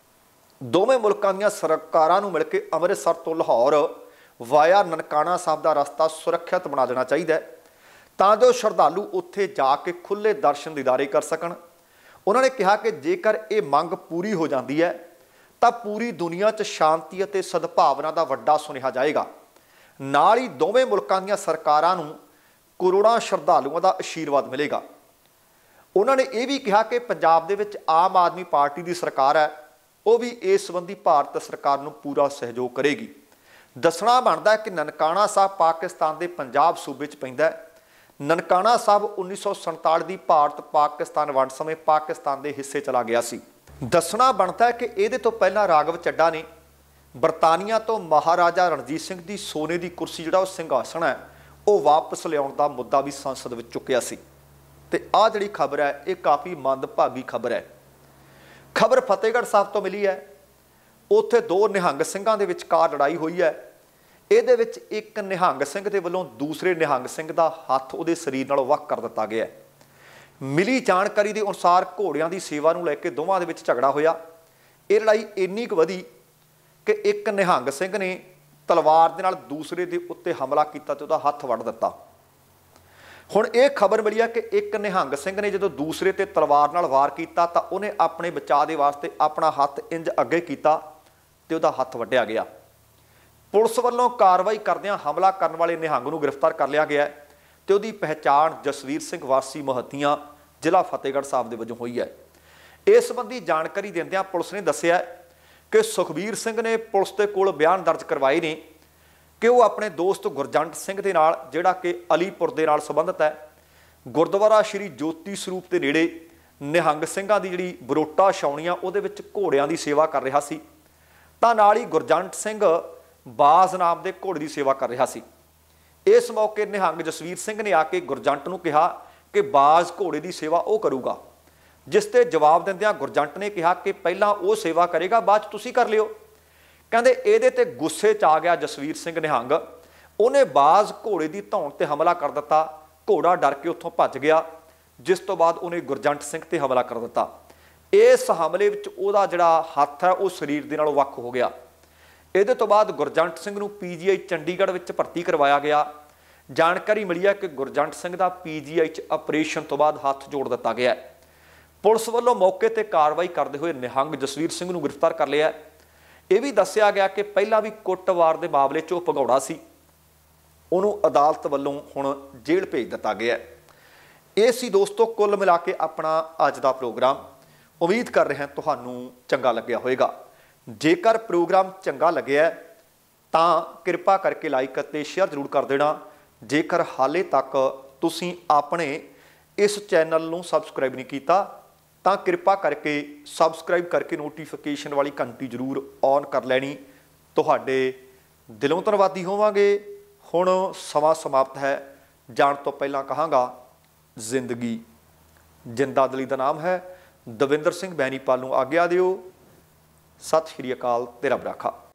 ਦੋਵੇਂ ਮੁਲਕਾਂ ਦੀਆਂ ਸਰਕਾਰਾਂ ਨੂੰ ਮਿਲ ਕੇ ਅੰਮ੍ਰਿਤਸਰ ਤੋਂ ਲਾਹੌਰ ਵਾਇਆ ਨਨਕਾਣਾ ਸਾਹਿਬ ਦਾ ਰਸਤਾ ਸੁਰੱਖਿਅਤ ਬਣਾ ਦੇਣਾ ਚਾਹੀਦਾ ਤਾਂ ਜੋ ਸ਼ਰਧਾਲੂ ਉੱਥੇ ਜਾ ਕੇ ਖੁੱਲ੍ਹੇ ਦਰਸ਼ਨ ਦੀਦਾਰੇ ਕਰ ਸਕਣ। ਉਹਨਾਂ ਨੇ ਕਿਹਾ ਕਿ ਜੇਕਰ ਇਹ ਮੰਗ ਪੂਰੀ ਹੋ ਜਾਂਦੀ ਹੈ ਤਾਂ ਪੂਰੀ ਦੁਨੀਆ 'ਚ ਸ਼ਾਂਤੀ ਅਤੇ ਸਦਭਾਵਨਾ ਦਾ ਵੱਡਾ ਸੁਨੇਹਾ ਜਾਏਗਾ। ਨਾਲ ਹੀ ਦੋਵੇਂ ਮੁਲਕਾਂ ਦੀਆਂ ਸਰਕਾਰਾਂ ਨੂੰ ਕਰੋੜਾਂ ਸ਼ਰਧਾਲੂਆਂ ਦਾ ਆਸ਼ੀਰਵਾਦ ਮਿਲੇਗਾ। ਉਹਨਾਂ ਨੇ ਇਹ ਵੀ ਕਿਹਾ ਕਿ ਪੰਜਾਬ ਦੇ ਵਿੱਚ ਆਮ ਆਦਮੀ ਪਾਰਟੀ ਦੀ ਸਰਕਾਰ ਹੈ, ਉਹ ਵੀ ਇਸ ਸੰਬੰਧੀ ਭਾਰਤ ਸਰਕਾਰ ਨੂੰ ਪੂਰਾ ਸਹਿਯੋਗ ਕਰੇਗੀ। ਦੱਸਣਾ ਬਣਦਾ ਹੈ ਕਿ ਨਨਕਾਣਾ ਸਾਹਿਬ ਪਾਕਿਸਤਾਨ ਦੇ ਪੰਜਾਬ ਸੂਬੇ 'ਚ ਪੈਂਦਾ ਨਨਕਾਣਾ ਸਾਹਿਬ 1947 ਦੀ ਭਾਰਤ ਪਾਕਿਸਤਾਨ ਵੰਡ ਸਮੇਂ ਪਾਕਿਸਤਾਨ ਦੇ ਹਿੱਸੇ ਚਲਾ ਗਿਆ ਸੀ। ਦੱਸਣਾ ਬਣਦਾ ਹੈ ਕਿ ਇਹਦੇ ਤੋਂ ਪਹਿਲਾਂ ਰਾਘਵ ਚੱਡਾ ਨੇ ਬਰਤਾਨੀਆ ਤੋਂ ਮਹਾਰਾਜਾ ਰਣਜੀਤ ਸਿੰਘ ਦੀ ਸੋਨੇ ਦੀ ਕੁਰਸੀ ਜਿਹੜਾ ਉਹ ਸਿੰਘਾਸਣ ਹੈ ਉਹ ਵਾਪਸ ਲਿਆਉਣ ਦਾ ਮੁੱਦਾ ਵੀ ਸੰਸਦ ਵਿੱਚ ਚੁੱਕਿਆ ਸੀ। ਤੇ ਆਹ ਜਿਹੜੀ ਖਬਰ ਹੈ ਇਹ ਕਾਫੀ ਮੰਦਭਾਗੀ ਖਬਰ ਹੈ। ਖਬਰ ਫਤਿਹਗੜ੍ਹ ਸਾਹਿਬ ਤੋਂ ਮਿਲੀ ਹੈ। ਉੱਥੇ ਦੋ ਨਿਹੰਗ ਸਿੰਘਾਂ ਦੇ ਵਿਚਕਾਰ ਲੜਾਈ ਹੋਈ ਹੈ। ਇਹਦੇ ਵਿੱਚ ਇੱਕ ਨਿਹੰਗ ਸਿੰਘ ਦੇ ਵੱਲੋਂ ਦੂਸਰੇ ਨਿਹੰਗ ਸਿੰਘ ਦਾ ਹੱਥ ਉਹਦੇ ਸਰੀਰ ਨਾਲੋਂ ਵੱਖ ਕਰ ਦਿੱਤਾ ਗਿਆ। ਮਿਲੀ ਜਾਣਕਾਰੀ ਦੇ ਅਨੁਸਾਰ ਘੋੜਿਆਂ ਦੀ ਸੇਵਾ ਨੂੰ ਲੈ ਕੇ ਦੋਵਾਂ ਦੇ ਵਿੱਚ ਝਗੜਾ ਹੋਇਆ। ਇਹ ਲੜਾਈ ਇੰਨੀ ਕੁ ਵਧੀ ਕਿ ਇੱਕ ਨਿਹੰਗ ਸਿੰਘ ਨੇ ਤਲਵਾਰ ਦੇ ਨਾਲ ਦੂਸਰੇ ਦੇ ਉੱਤੇ ਹਮਲਾ ਕੀਤਾ ਤੇ ਉਹਦਾ ਹੱਥ ਵੱਢ ਦਿੱਤਾ। ਹੁਣ ਇਹ ਖਬਰ ਮਿਲੀ ਹੈ ਕਿ ਇੱਕ ਨਿਹੰਗ ਸਿੰਘ ਨੇ ਜਦੋਂ ਦੂਸਰੇ ਤੇ ਤਲਵਾਰ ਨਾਲ ਵਾਰ ਕੀਤਾ ਤਾਂ ਉਹਨੇ ਆਪਣੇ ਬਚਾਅ ਦੇ ਵਾਸਤੇ ਆਪਣਾ ਹੱਥ ਇੰਜ ਅੱਗੇ ਕੀਤਾ ਤੇ ਉਹਦਾ ਹੱਥ ਵੱਢਿਆ ਗਿਆ। ਪੁਲਿਸ ਵੱਲੋਂ ਕਾਰਵਾਈ ਕਰਦਿਆਂ ਹਮਲਾ ਕਰਨ ਵਾਲੇ ਨਿਹੰਗ ਨੂੰ ਗ੍ਰਿਫਤਾਰ ਕਰ ਲਿਆ ਗਿਆ ਤੇ ਉਹਦੀ ਪਹਿਚਾਣ ਜਸਵੀਰ ਸਿੰਘ ਵਾਸੀ ਮਹੱਤੀਆਂ ਜ਼ਿਲ੍ਹਾ ਫਤਿਹਗੜ੍ਹ ਸਾਹਿਬ ਦੇ ਵਜੋਂ ਹੋਈ ਹੈ। ਇਸ ਸੰਬੰਧੀ ਜਾਣਕਾਰੀ ਦਿੰਦਿਆਂ ਪੁਲਿਸ ਨੇ ਦੱਸਿਆ ਕਿ ਸੁਖਬੀਰ ਸਿੰਘ ਨੇ ਪੁਲਿਸ ਦੇ ਕੋਲ ਬਿਆਨ ਦਰਜ ਕਰਵਾਏ ਨੇ ਕਿ ਉਹ ਆਪਣੇ ਦੋਸਤ ਗੁਰਜੰਟ ਸਿੰਘ ਦੇ ਨਾਲ, ਜਿਹੜਾ ਕਿ ਅਲੀਪੁਰ ਦੇ ਨਾਲ ਸੰਬੰਧਿਤ ਹੈ, ਗੁਰਦੁਆਰਾ ਸ਼੍ਰੀ ਜੋਤੀ ਸਰੂਪ ਦੇ ਨੇੜੇ ਨਿਹੰਗ ਸਿੰਘਾਂ ਦੀ ਜਿਹੜੀ ਬਰੋਟਾ ਛਾਉਣੀ ਆ ਉਹਦੇ ਵਿੱਚ ਘੋੜਿਆਂ ਦੀ ਸੇਵਾ ਕਰ ਰਿਹਾ ਸੀ। ਤਾਂ ਨਾਲ ਹੀ ਗੁਰਜੰਟ ਸਿੰਘ ਬਾਜ਼ ਨਾਮ ਦੇ ਘੋੜੇ ਦੀ ਸੇਵਾ ਕਰ ਰਿਹਾ ਸੀ। ਇਸ ਮੌਕੇ ਨਿਹੰਗ ਜਸਵੀਰ ਸਿੰਘ ਨੇ ਆ ਕੇ ਗੁਰਜੰਟ ਨੂੰ ਕਿਹਾ ਕਿ ਬਾਜ਼ ਘੋੜੇ ਦੀ ਸੇਵਾ ਉਹ ਕਰੂਗਾ, ਜਿਸ ਤੇ ਜਵਾਬ ਦਿੰਦਿਆਂ ਗੁਰਜੰਟ ਨੇ ਕਿਹਾ ਕਿ ਪਹਿਲਾਂ ਉਹ ਸੇਵਾ ਕਰੇਗਾ, ਬਾਅਦ 'ਚ ਤੁਸੀਂ ਕਰ ਲਿਓ। ਕਹਿੰਦੇ ਇਹਦੇ ਤੇ ਗੁੱਸੇ 'ਚ ਆ ਗਿਆ ਜਸਵੀਰ ਸਿੰਘ ਨਿਹੰਗ। ਉਹਨੇ ਬਾਜ਼ ਘੋੜੇ ਦੀ ਧੌਣ ਤੇ ਹਮਲਾ ਕਰ ਦਿੱਤਾ। ਘੋੜਾ ਡਰ ਕੇ ਉੱਥੋਂ ਭੱਜ ਗਿਆ, ਜਿਸ ਤੋਂ ਬਾਅਦ ਉਹਨੇ ਗੁਰਜੰਟ ਸਿੰਘ ਤੇ ਹਮਲਾ ਕਰ ਦਿੱਤਾ। ਇਸ ਹਮਲੇ ਵਿੱਚ ਉਹਦਾ ਜਿਹੜਾ ਹੱਥ ਹੈ ਉਹ ਸਰੀਰ ਦੇ ਨਾਲੋਂ ਵੱਖ ਹੋ ਗਿਆ। ਇਹਦੇ ਤੋਂ ਬਾਅਦ ਗੁਰਜੰਟ ਸਿੰਘ ਨੂੰ ਪੀਜੀਆਈ ਚੰਡੀਗੜ੍ਹ ਵਿੱਚ ਭਰਤੀ ਕਰਵਾਇਆ ਗਿਆ। ਜਾਣਕਾਰੀ ਮਿਲੀ ਹੈ ਕਿ ਗੁਰਜੰਟ ਸਿੰਘ ਦਾ ਪੀਜੀਆਈ 'ਚ ਆਪਰੇਸ਼ਨ ਤੋਂ ਬਾਅਦ ਹੱਥ ਜੋੜ ਦਿੱਤਾ ਗਿਆ। ਪੁਲਿਸ ਵੱਲੋਂ ਮੌਕੇ ਤੇ ਕਾਰਵਾਈ ਕਰਦੇ ਹੋਏ ਨਿਹੰਗ ਜਸਵੀਰ ਸਿੰਘ ਨੂੰ ਗ੍ਰਿਫਤਾਰ ਕਰ ਲਿਆ। ਇਹ ਵੀ ਦੱਸਿਆ ਗਿਆ ਕਿ ਪਹਿਲਾਂ ਵੀ ਕੁੱਟਵਾਰ ਦੇ ਮਾਮਲੇ 'ਚ ਉਹ ਭਗੌੜਾ ਸੀ। ਉਹਨੂੰ ਅਦਾਲਤ ਵੱਲੋਂ ਹੁਣ ਜੇਲ੍ਹ ਭੇਜ ਦਿੱਤਾ ਗਿਆ। ਇਹ ਸੀ ਦੋਸਤੋ ਕੁੱਲ ਮਿਲਾ ਕੇ ਆਪਣਾ ਅੱਜ ਦਾ ਪ੍ਰੋਗਰਾਮ। ਉਮੀਦ ਕਰ ਰਹੇ ਹਾਂ ਤੁਹਾਨੂੰ ਚੰਗਾ ਲੱਗਿਆ ਹੋਵੇਗਾ। ਜੇਕਰ ਪ੍ਰੋਗਰਾਮ ਚੰਗਾ ਲੱਗਿਆ ਤਾਂ ਕਿਰਪਾ ਕਰਕੇ ਲਾਈਕ ਅਤੇ ਸ਼ੇਅਰ ਜ਼ਰੂਰ ਕਰ ਦੇਣਾ। ਜੇਕਰ ਹਾਲੇ ਤੱਕ ਤੁਸੀਂ ਆਪਣੇ ਇਸ ਚੈਨਲ ਨੂੰ ਸਬਸਕ੍ਰਾਈਬ ਨਹੀਂ ਕੀਤਾ ਤਾਂ ਕਿਰਪਾ ਕਰਕੇ ਸਬਸਕ੍ਰਾਈਬ ਕਰਕੇ ਨੋਟੀਫਿਕੇਸ਼ਨ ਵਾਲੀ ਘੰਟੀ ਜ਼ਰੂਰ ਔਨ ਕਰ ਲੈਣੀ। ਤੁਹਾਡੇ ਦਿਲੋਂ ਧੰਨਵਾਦੀ ਹੋਵਾਂਗੇ। ਹੁਣ ਸਮਾਂ ਸਮਾਪਤ ਹੈ। ਜਾਣ ਤੋਂ ਪਹਿਲਾਂ ਕਹਾਂਗਾ, ਜ਼ਿੰਦਗੀ ਜਿੰਦਾ ਦਿਲੀ ਦਾ ਨਾਮ ਹੈ। ਦਵਿੰਦਰ ਸਿੰਘ ਬੈਨੀਪਾਲ ਨੂੰ ਆਗਿਆ ਦਿਓ। ਸਤਿ ਸ਼੍ਰੀ ਅਕਾਲ। ਤੇਰਾ ਬਰਾਖਾ।